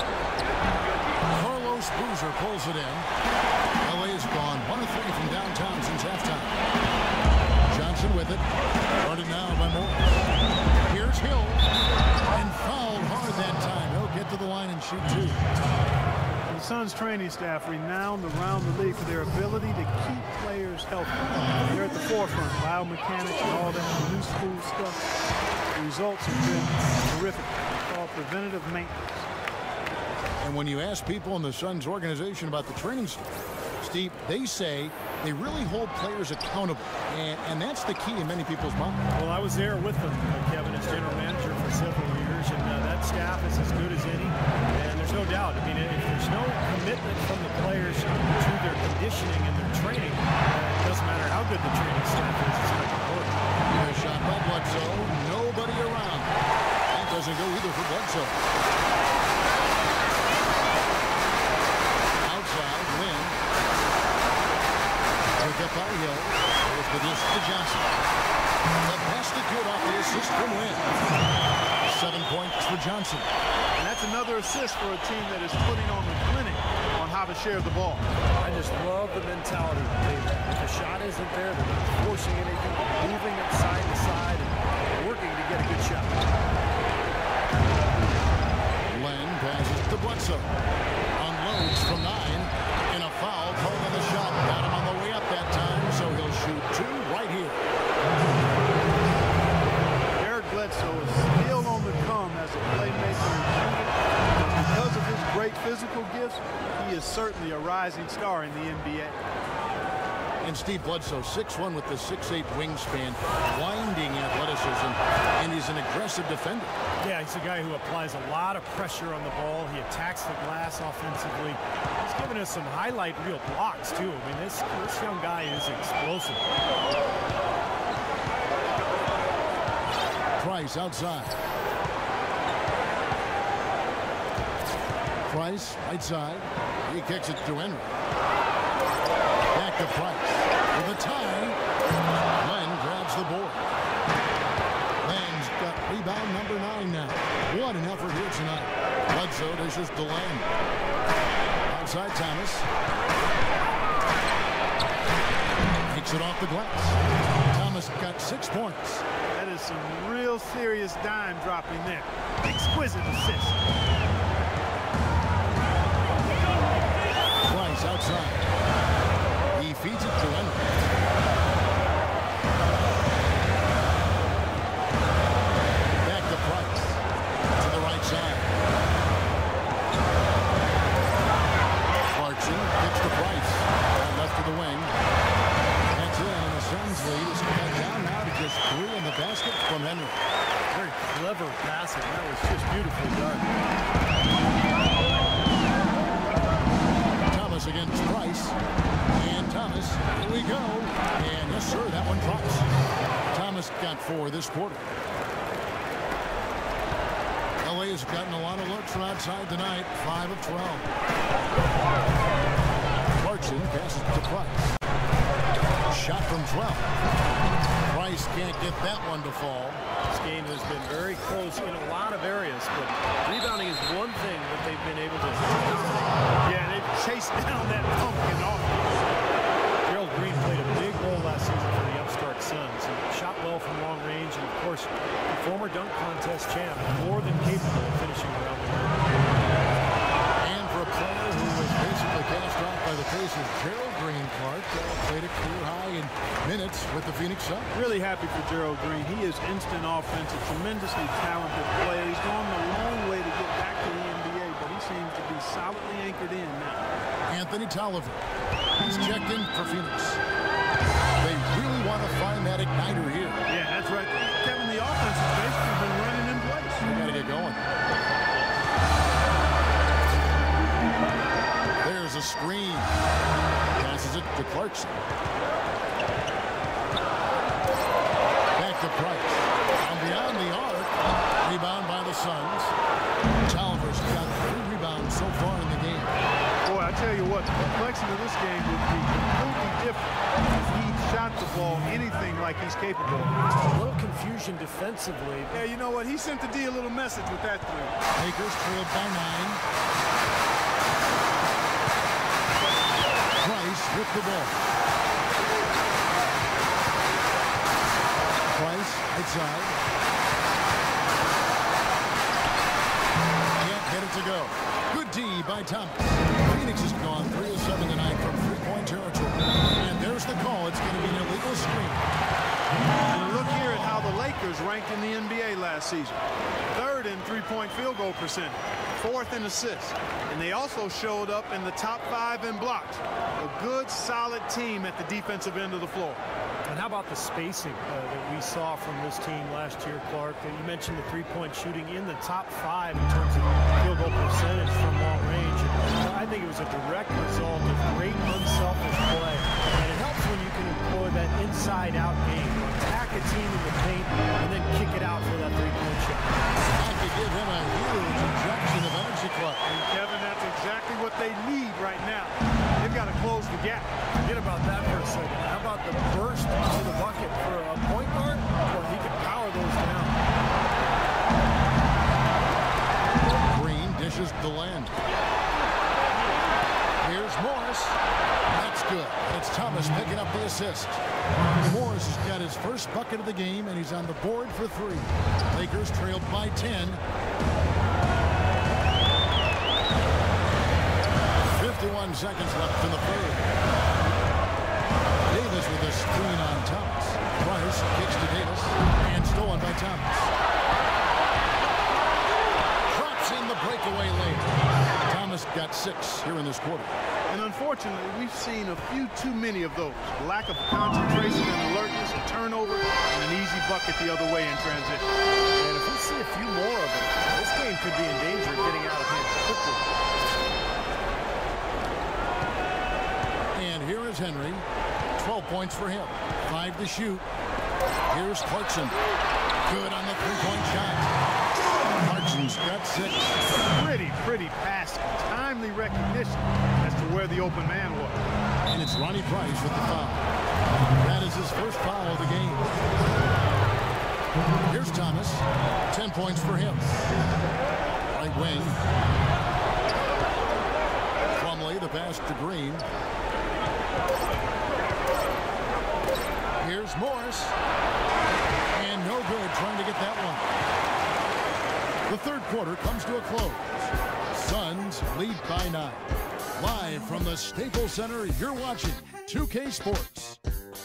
Carlos Boozer pulls it in. L A has gone one of three from downtown since halftime. Johnson with it. Guarded now by Morris. Here's Hill. And fouled hard that time. He'll get to the line and shoot two. The Suns training staff renowned around the league for their ability to keep players healthy. They're at the forefront, biomechanics and all that new school stuff. The results have been terrific. It's called preventative maintenance. And when you ask people in the Suns organization about the training staff, Steve, they say they really hold players accountable. And, and that's the key in many people's minds. Well, I was there with them, Kevin, as general manager for several years, and uh, that staff is as good as any. And there's no doubt. I mean, if there's no commitment from the players to their conditioning and their training, uh, it doesn't matter how good the training staff is, it's not going to work. A shot by Bledsoe. Nobody around. That doesn't go either for Bledsoe. Outside, Lynn. Pick up by Hill. There's the dish to Johnson. The pass to good off the assist from Lynn. Seven points for Johnson. And that's another assist for a team that is putting on the clinic on how to share the ball. I just love the mentality. They, if the shot isn't there, they're not forcing anything, moving it side to side, and working to get a good shot. Len passes to Bledsoe. Unloads from nine. And a foul called on the shot. Got him on the way up that time, so he'll shoot two right here. Eric Bledsoe is still on the come as a playmaker and shooter. Because of his great physical gifts, he is certainly a rising star in the N B A. And Steve Bledsoe, six one with the six eight wingspan, blinding athleticism, and he's an aggressive defender. Yeah, he's a guy who applies a lot of pressure on the ball. He attacks the glass offensively. He's given us some highlight reel blocks, too. I mean, this, this young guy is explosive. Price outside. Price, right side. He kicks it to Henry. Back to Price. With a tie, Len grabs the board. Len's got rebound number nine now. What an effort here tonight. Bledsoe dishes to Len. Outside Thomas. Takes it off the glass. Thomas got six points. That is some real serious dime dropping there. Exquisite assist. Price outside. He feeds it to Henry. Back to Price. To the right side. Clarkson gets to Price. Left to the wing. That's in, and the Suns lead is cut down now to just three in the basket from Henry. Very clever passing. That was just beautifully done. Thomas against Price. And Thomas, here we go. And yes, sir, that one drops. Thomas got four this quarter. L A has gotten a lot of looks from outside tonight. five of twelve. Clarkson passes to Price. Shot from twelve. Price can't get that one to fall. This game has been very close in a lot of areas, but rebounding is one thing that they've been able to dominate. Yeah, they've chased down that pumpkin course, the former dunk contest champ, more than capable of finishing around the rim. And for a player who was basically cast off by the Pacers, Gerald Green, Clark, uh, played a career high in minutes with the Phoenix Suns. Really happy for Gerald Green. He is instant offense, a tremendously talented player. He's gone a long way to get back to the N B A, but he seems to be solidly anchored in now. Anthony Tolliver, he's checked in for Phoenix. They really want to find that igniter here. Yeah, that's right. Kevin, the offense has basically been running in place. They got to get going. There's a screen. Passes it to Clarkson. Back to Price. And beyond the arc. Rebound by the Suns. Tolliver's got three rebounds so far in the game. Boy, I tell you what, the complexion of this game would be completely different if he shot the ball anything like he's capable of. A little confusion defensively. Yeah, you know what? He sent the D a little message with that three. Lakers trailed by nine. Price with the ball. Price outside. Can't get it to go. Good D by Thomas. Phoenix has gone three of seven tonight from three-point territory. And there's the call. It's going to be an illegal screen. And look here at how the Lakers ranked in the N B A last season. Third in three-point field goal percentage. Fourth in assists. And they also showed up in the top five in blocks. A good, solid team at the defensive end of the floor. And how about the spacing uh, that we saw from this team last year, Clark? Uh, you mentioned the three-point shooting in the top five in terms of field goal percentage from long range. And I think it was a direct result of great unselfish play. And it helps when you can employ that inside-out game. Attack a team in the paint and then kick it out for that three-point shot. I could give him a huge injection of energy, Clark. And Kevin, that's exactly what they need right now. They've got to close the gap. Forget about that for a second. How about the burst to the bucket for a point guard? Well, he can power those down. Green dishes the land. Here's Morris. That's good. It's Thomas picking up the assist. Morris has got his first bucket of the game, and he's on the board for three. Lakers trailed by ten. fifty-one seconds left in the third. Davis with a screen on Thomas. Price kicks to Davis and stolen by Thomas. Drops in the breakaway lane. Thomas got six here in this quarter. And unfortunately, we've seen a few too many of those. A lack of concentration and alertness, a turnover, and an easy bucket the other way in transition. And if we see a few more of them, this game could be in danger of getting out of hand quickly. And here is Henry. twelve points for him. Five to shoot. Here's Clarkson. Good on the three-point shot. Clarkson's got six. Pretty, pretty passing. Timely recognition as to where the open man was. And it's Ronnie Price with the foul. That is his first foul of the game. Here's Thomas. Ten points for him. Right wing. Plumlee, the pass to Green. Here's Morris. And no good trying to get that one. The third quarter comes to a close. Suns lead by nine. Live from the Staples Center, you're watching two K Sports.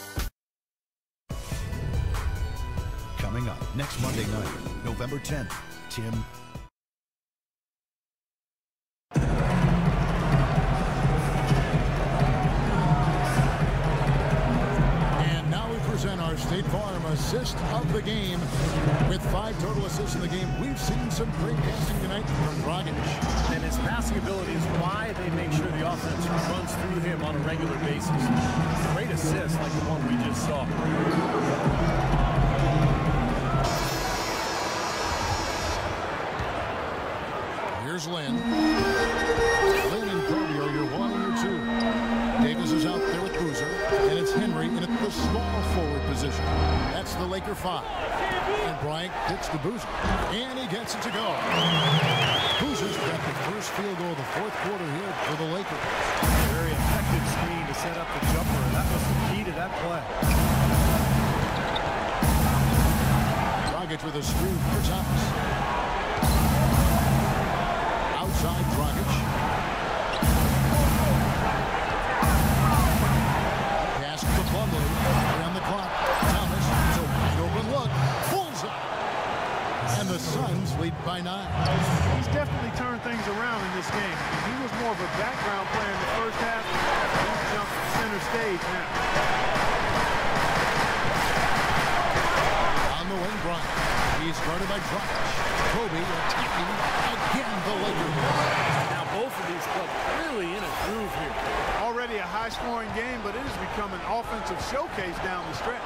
Coming up next Monday night, November tenth, Tim. Our State Farm assist of the game. With five total assists in the game, we've seen some great passing tonight from Dragic. And his passing ability is why they make sure the offense runs through him on a regular basis. Great assists like the one we just saw. Here's Lynn. Lynn and Cody are your one and your two. Davis is out there with Boozer, and it's Henry in the small forward position. That's the Laker five. And Bryant gets to Boozer, and he gets it to go. Boozer's got the first field goal of the fourth quarter here for the Lakers. Very effective screen to set up the jumper, and that was the key to that play. Dragic Dragic with a screen for Thomas. Outside Dragic. Pass to Plumlee. Around the clock. Thomas. It's a wide open look. Bullseye. And the Suns lead by nine. He's definitely turned things around in this game. He was more of a background player in the first half. He's jumped to center stage now. On the wing, Bryant. He's guarded by Dragic. Kobe attacking again the Lakers. Now both of these clubs really in a groove here. Already a high-scoring game, but it has become an offensive showcase down the stretch.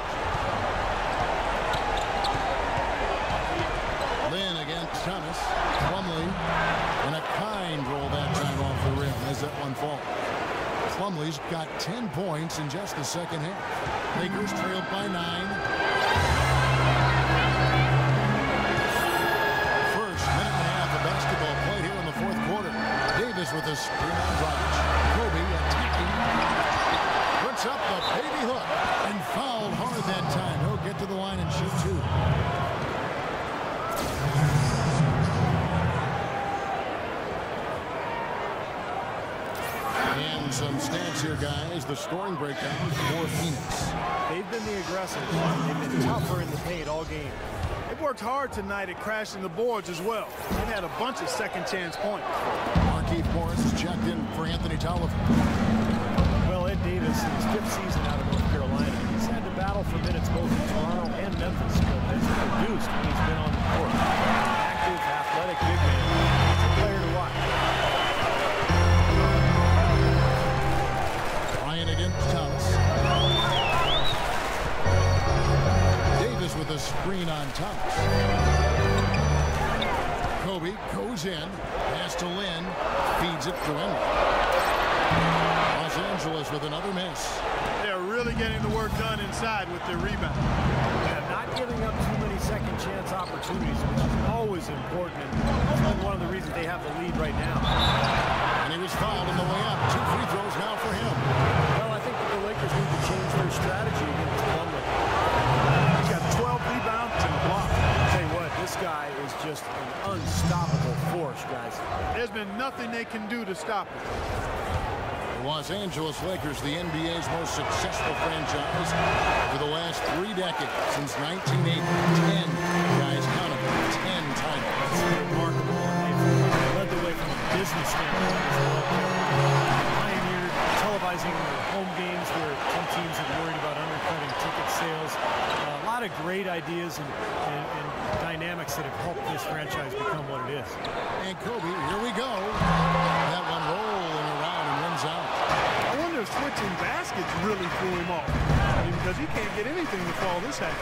Lynn against Thomas. Plumlee and a kind roll that time off the rim as that one falls. Plumlee's got ten points in just the second half. Lakers trailed by nine. First minute and a half of basketball played here in the fourth quarter. Davis with a screen on Dragic. Kobe attacking. Puts up the baby hook and fouled hard that time. He'll get to the line and shoot two. And some stats here, guys. The scoring breakdown for Phoenix. They've been the aggressors. They've been tougher in the paint all game. They've worked hard tonight at crashing the boards as well. They've had a bunch of second chance points. Markieff Morris is checked in for Anthony Tolliver. Well, Ed Davis, in his fifth season out of North Carolina, he's had to battle for minutes both in Toronto and Memphis, but has produced when he's been on the court. Active, athletic big man. He's a player to watch. Bryant against Thomas. Davis with a screen on Thomas. Kobe goes in. Pass to Lynn. Feeds it to Emily. Los Angeles with another miss. They're really getting the work done inside with their rebound. Yeah, not giving up too many second chance opportunities, which is always important, and that's been one of the reasons they have the lead right now. And he was fouled on the way up. Two free throws now for him. Well, I think that the Lakers need to change their strategy against Plumlee. He's got twelve rebounds and a block. I'll tell you what, this guy is just an unstoppable force, guys. There's been nothing they can do to stop him. The Los Angeles Lakers, the N B A's most successful franchise for the last three decades, since nineteen eighty. Ten, guys, count them, ten titles. It's remarkable. They've led the way from a business standpoint as well. Pioneered televising their home games where some teams have worried about undercutting ticket sales. Uh, a lot of great ideas and, and, and dynamics that have helped this franchise become what it is. And Kobe, here we go. That one rolling around and runs out. I wonder if switching baskets really threw him off. I mean, because he can't get anything to fall this half.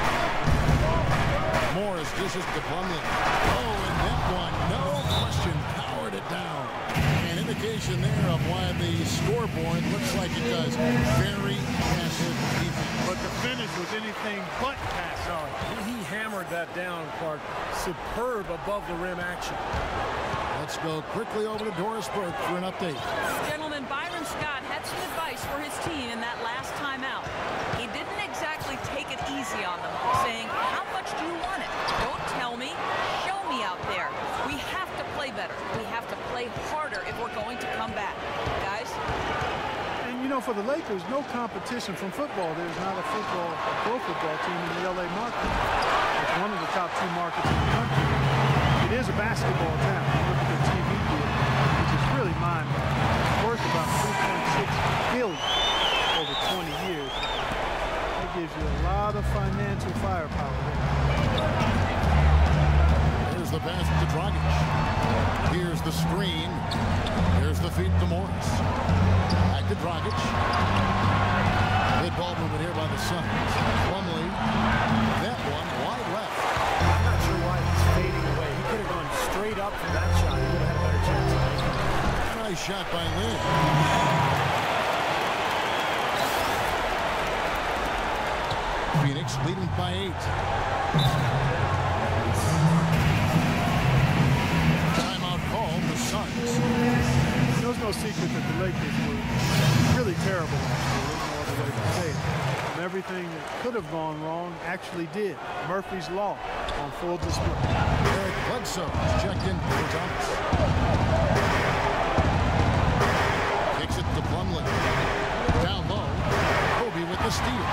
Morris dishes to Plumlee. Oh, and that one, no question, powered it down. An indication there of why the scoreboard looks like it does. Very passive defense. But the finish was anything but pass hard. He hammered that down, Clark. Superb above the rim action. Let's go quickly over to Doris Burke for an update. Gentlemen, Byron Scott had some advice for his team in that last timeout. He didn't exactly take it easy on them, saying, how much do you want it? Don't tell me. Show me out there. We have to play better. We have to play harder if we're going to come back. Guys? And, you know, for the Lakers, no competition from football. There's not a football, a pro football team in the L A market. It's one of the top two markets in the country. It is a basketball town. Look at the T V deal, which is really mind-blowing. Worth about three point six billion dollars over twenty years. That gives you a lot of financial firepower there. Here's the pass to Dragic. Here's the screen. Here's the feed to Morris. Back to Dragic. Good ball movement here by the Suns. Plumlee. That one wide left. I'm not sure why he's fading away. He could have gone straight up from that shot. He would have had a better chance of making it. Nice shot by Lynn. Phoenix leading by eight. Timeout called the Suns. There was no secret that the Lakers were really terrible last year. There's no other way to say it. everything that could have gone wrong actually did. Murphy's Law on full display. Eric Bledsoe is checked in for Thomas. Kicks it to Plumlee. Down low. Kobe with the steal.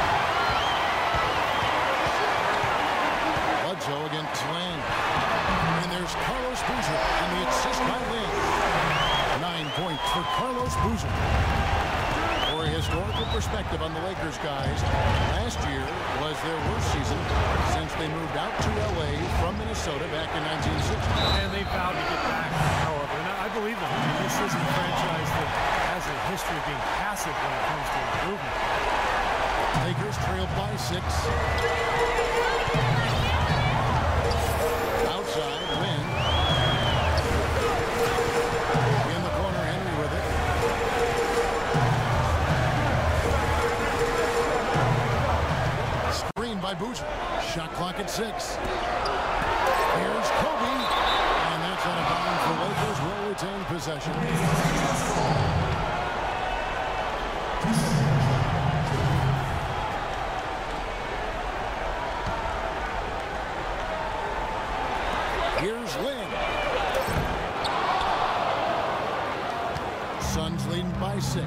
Bledsoe against Lynn. And there's Carlos Boozer and the assist by Lynn. Nine points for Carlos Boozer. For a historical perspective on the Lakers, guys, last year was their worst season since they moved out to L A from Minnesota back in nineteen sixty. And they vowed to get back, however. And I believe them. This isn't a franchise that has a history of being passive when it comes to improvement. Lakers trailed by six. Outside, Lynn. In the corner, Henry with it. Screen by Boozer. Shot clock at six. Here's Kobe. And that's out of bounds. The Lakers will retain possession. Here's Lynn. Suns leading by six.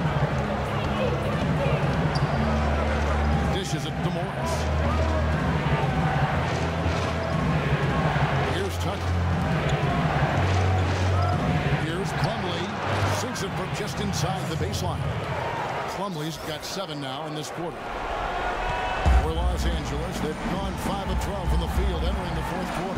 Dishes it to Morris. Here's Tucker. Here's Plumlee. Sinks it from just inside the baseline. Plumlee's got seven now in this quarter. For Los Angeles, they've gone five of twelve from the field entering the fourth quarter.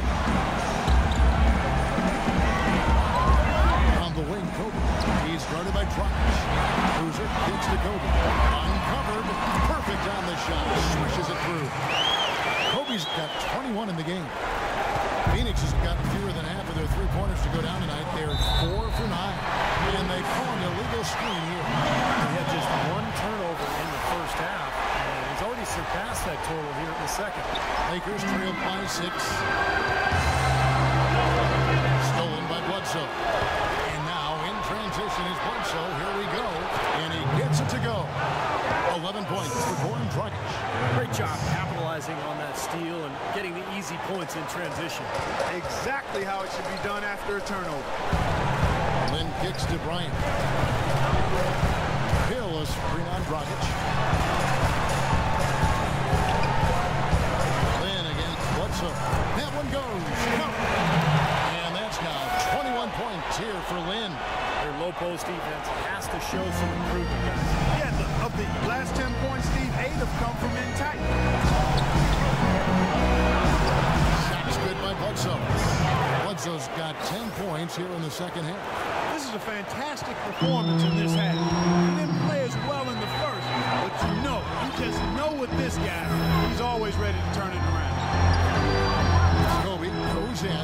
On the wing, Kobe. He's guarded by Dragic. Boozer kicks to Kobe. Uncovered. Perfect on the shot. Swishes it through. Kobe's got twenty-one in the game. Phoenix has got fewer than half of their three-pointers to go down tonight. They're four for nine. And they call an illegal screen here. They had just one turnover in the first half. He's already surpassed that total here in the second. Lakers trailed by six. Stolen by Bledsoe. And now in transition is Bledsoe. Here we go. And he gets it to go. eleven points for Goran Dragic. Great job capitalizing on that steal and getting the easy points in transition. Exactly how it should be done after a turnover. Lynn kicks to Bryant. Hill is screen on Dragic. That one goes. And that's now twenty-one points here for Lynn. Their low post defense has to show some improvement. Yeah, the, of the last ten points, Steve, eight have come from in tight. Shot's good by Bledsoe. Bledsoe's got ten points here in the second half. This is a fantastic performance in this half. He didn't play as well in the first, but you know, you just know with this guy, he's always ready to turn it around. Kobe goes in.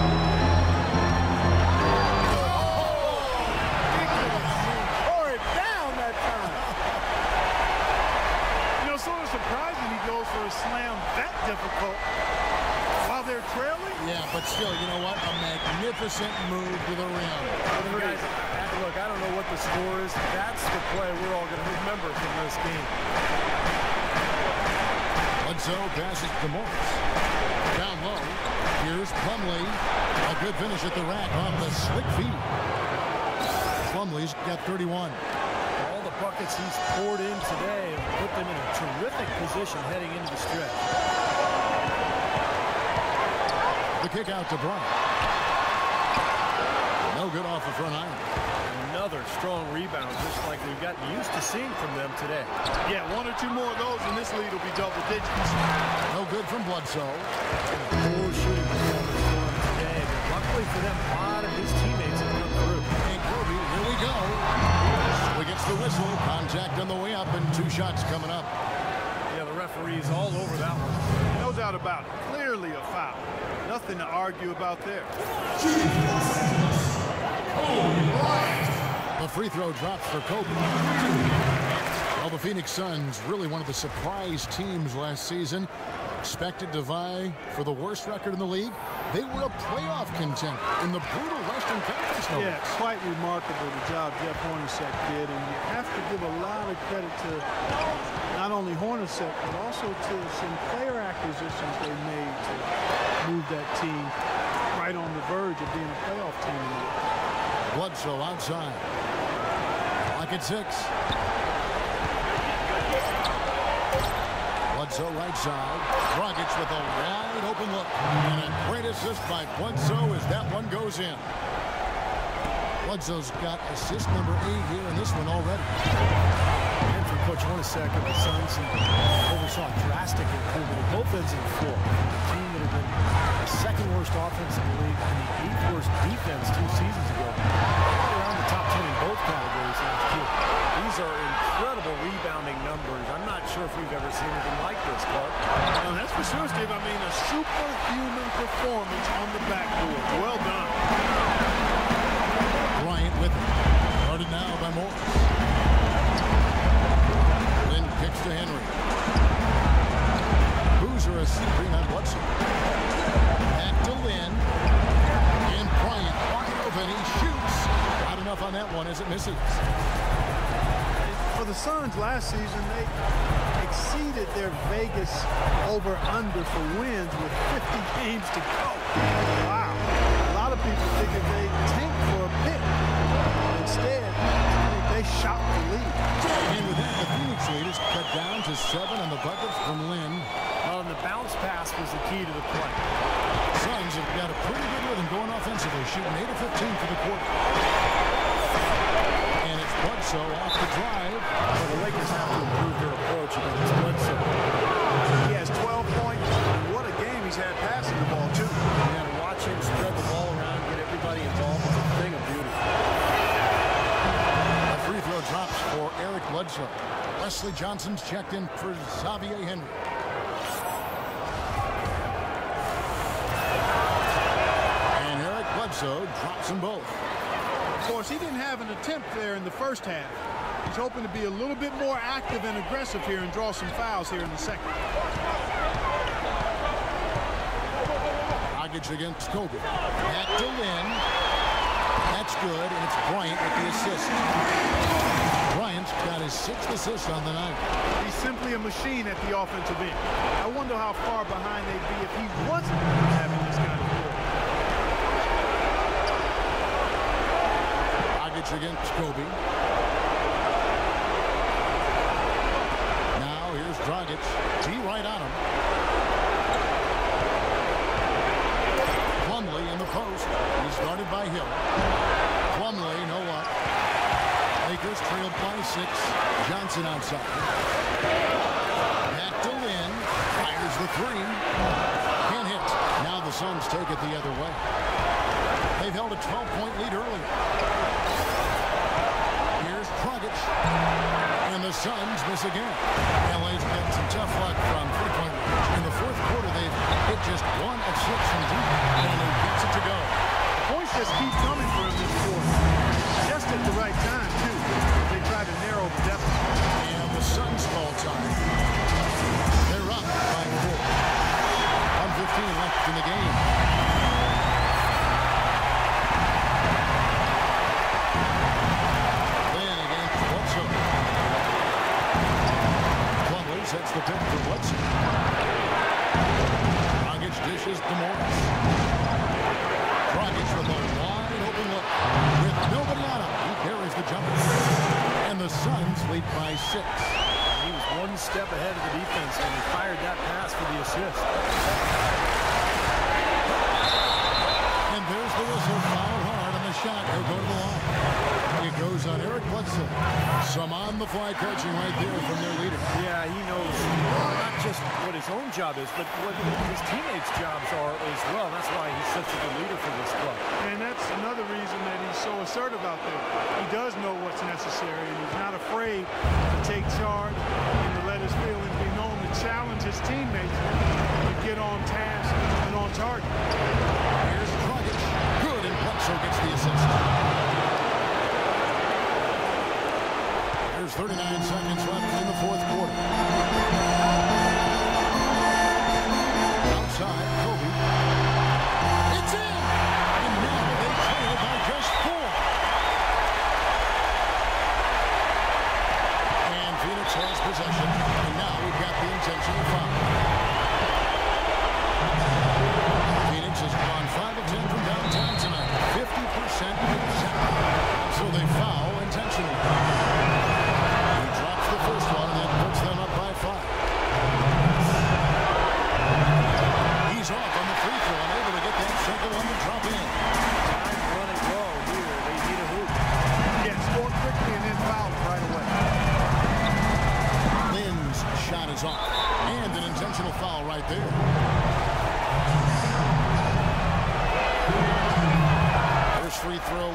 Tore it down that time. You know, sort of surprising he goes for a slam that difficult while they're trailing. Yeah, but still, you know what? A magnificent move to the rim. Guys, look, I don't know what the score is. That's the play we're all going to remember from this game. Bledsoe passes to Morris. Down low. Here's Plumlee. A good finish at the rack on the slick feed. Plumlee's got thirty-one. All the buckets he's poured in today have put them in a terrific position heading into the stretch. The kick out to Bryant. No good off the front iron. Another strong rebound, just like we've gotten used to seeing from them today. Yeah, one or two more of those, and this lead will be double digits. No good from Bledsoe. Poor shooting performance for him today, but luckily for them, a lot of his teammates have come through. And Kobe, here we go. So he gets the whistle. Contact on the way up, and two shots coming up. Yeah, the referee's all over that one. No doubt about it. Clearly a foul. Nothing to argue about there. The free throw drops for Kobe. Well, the Phoenix Suns, really one of the surprise teams last season. Expected to vie for the worst record in the league. They were a playoff contender in the brutal Western Eastern Conference numbers. Yeah, quite remarkable the job Jeff Hornacek did, and you have to give a lot of credit to not only Hornacek, but also to some player acquisitions they made to move that team right on the verge of being a playoff team. Bledsoe outside. Lock at six. Bledsoe right side. Dragic with a wide open look. And a great assist by Bledsoe as that one goes in. Bledsoe's got assist number eight here in this one already. And for Coach Hornacek of the Suns, he oversaw a drastic improvement at both ends of the floor. A team that had been the second worst offense in the league and the eighth worst defense two seasons ago. All around the top ten in both categories last year. These are incredible rebounding numbers. I'm not sure if we've ever seen anything like this, Clark. Well, that's for sure, Steve. I mean, a superhuman performance on the backboard. Well done. Bryant with it. Guarded now by Morris. Lynn kicks to Henry. Boozer a screen on Bledsoe. Back to Lynn. And Bryant wide open. He shoots. Not enough on that one as it misses. For the Suns last season, they exceeded their Vegas over-under for wins with fifty games to go. Wow. A lot of people figured they tanked for a pick. Instead, they shot the lead. And with that, the Phoenix lead is cut down to seven on the buckets from Lynn. Well, and the bounce pass was the key to the play. Suns have got a pretty good rhythm going offensively, shooting eight of fifteen for the quarter. And it's Bledsoe off the drive. Well, the Lakers have to improve their approach against Bledsoe. He has twelve points, and what a game he's had passing the ball, too. And to watch him spread the ball around, get everybody involved, is a thing of beauty. A free throw drops for Eric Bledsoe. Wesley Johnson's checked in for Xavier Henry. And Eric Bledsoe drops them both. Of course, he didn't have an attempt there in the first half. He's hoping to be a little bit more active and aggressive here and draw some fouls here in the second. Dragic against Kobe. Back to Lynn. That's good, and it's Bryant with the assist. Bryant's got his sixth assist on the night. He's simply a machine at the offensive end. I wonder how far behind they'd be if he wasn't having this kind of work. Dragic against Kobe. Now here's Dragic. T right on him. Plumlee in the post. He's guarded by Hill. Plumlee, no what? Lakers trailed by six. Johnson outside. Back to Lynn. Fires the three. Can't hit. Now the Suns take it the other way. They've held a twelve-point lead earlier. Here's Dragic. And the Suns miss again. L A's got some tough luck from three-point range. In the fourth quarter, they've hit just one of six from deep. And he gets it to go. Points just keep coming for him this quarter. Just at the right time, too. They try to narrow the deficit. And the Suns call time. They're up by four. one fifteen left in the game. Then against Bledsoe. Plumlee sets the pick for Bledsoe. Dragic dishes to Morris. Dragic with a wide open look. With nobody on him, he carries the jumper. And the Suns lead by six. He was one step ahead of the defense when he fired that pass for the assist. And there's the whistle. Foul hard on the shot. He'll go to the line. It goes on Eric Bledsoe. Some on-the-fly coaching right there from their leader. Yeah, he knows not just what his own job is, but what his teammates' jobs are as well. That's why he's such a good leader for this club. And that's another reason that he's so assertive out there. He does know what's necessary, and he's not afraid to take charge and to let his feelings be known, to challenge his teammates to get on task and on target. Here's Dragic. Good, and Bledsoe gets the assist. There's thirty-nine seconds left in the fourth quarter. Outside, Kobe. It's in! And now they trail by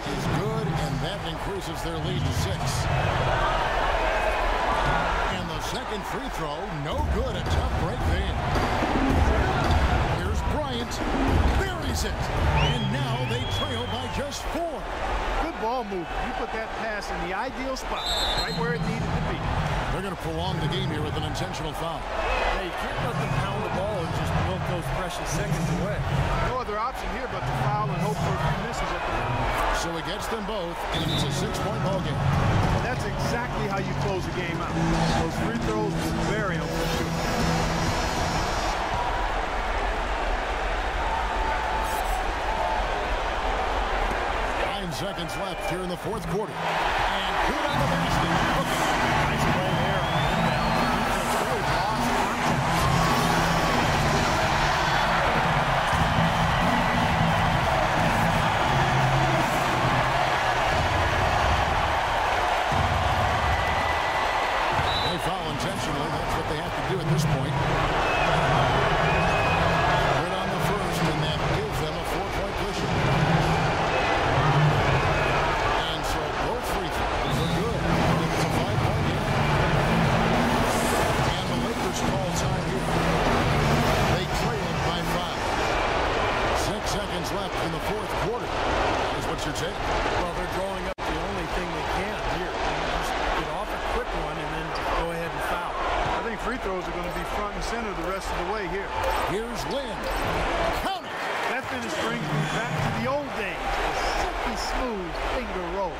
is good, and that increases their lead to six. And the second free throw, no good. A tough break there. Here's Bryant. Buries it. And now they trail by just four. Good ball move. You put that pass in the ideal spot, right where it needed to be. They're going to prolong the game here with an intentional foul. Hey, you can't let them pound the ball and just milk those precious seconds away. No other option here but to foul and hope for a few misses at the end. So it gets them both, and it's a six-point ball game. And that's exactly how you close a game out. Those free throws were very unfortunate. Nine seconds left here in the fourth quarter. And good on the basket. Nice play there. Inbound. Defense really lost contact. They foul intentionally. That's what they have to do at this point. Good on the first, and that gives them a four-point cushion. And so both free throws are good. It's a five-point game. And the Lakers call time here. They trail by five. Six seconds left in the fourth quarter. Is what you're taking. Well, they're drawing up the only thing they can here. Just get off a quick one and then go ahead and foul. I think free throws are going to be front and center the rest of the way here. Here's Lynn. Count it. That finish brings me back to the old days. The silky smooth finger roll.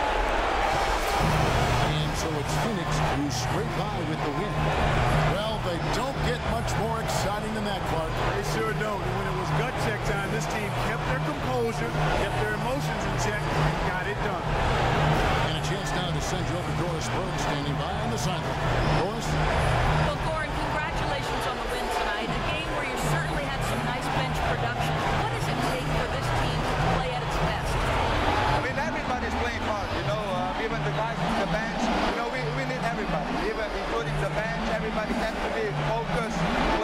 And so it's Phoenix who scrape by with the win. Well, they don't get much more exciting than that, Clark. They sure don't. And when it was gut check time, this team kept their composure, kept their emotions in check, and got it done. And a chance now to send you over Doris Burke standing by on the sideline. Doris? Well, Goran, congratulations on the win tonight. A game where you certainly had some nice bench production. What does it take for this team to play at its best? I mean, everybody's playing hard, you know, uh, even the guys on the bench, you know, we, we need everybody, even including the bench. Everybody has to be focused,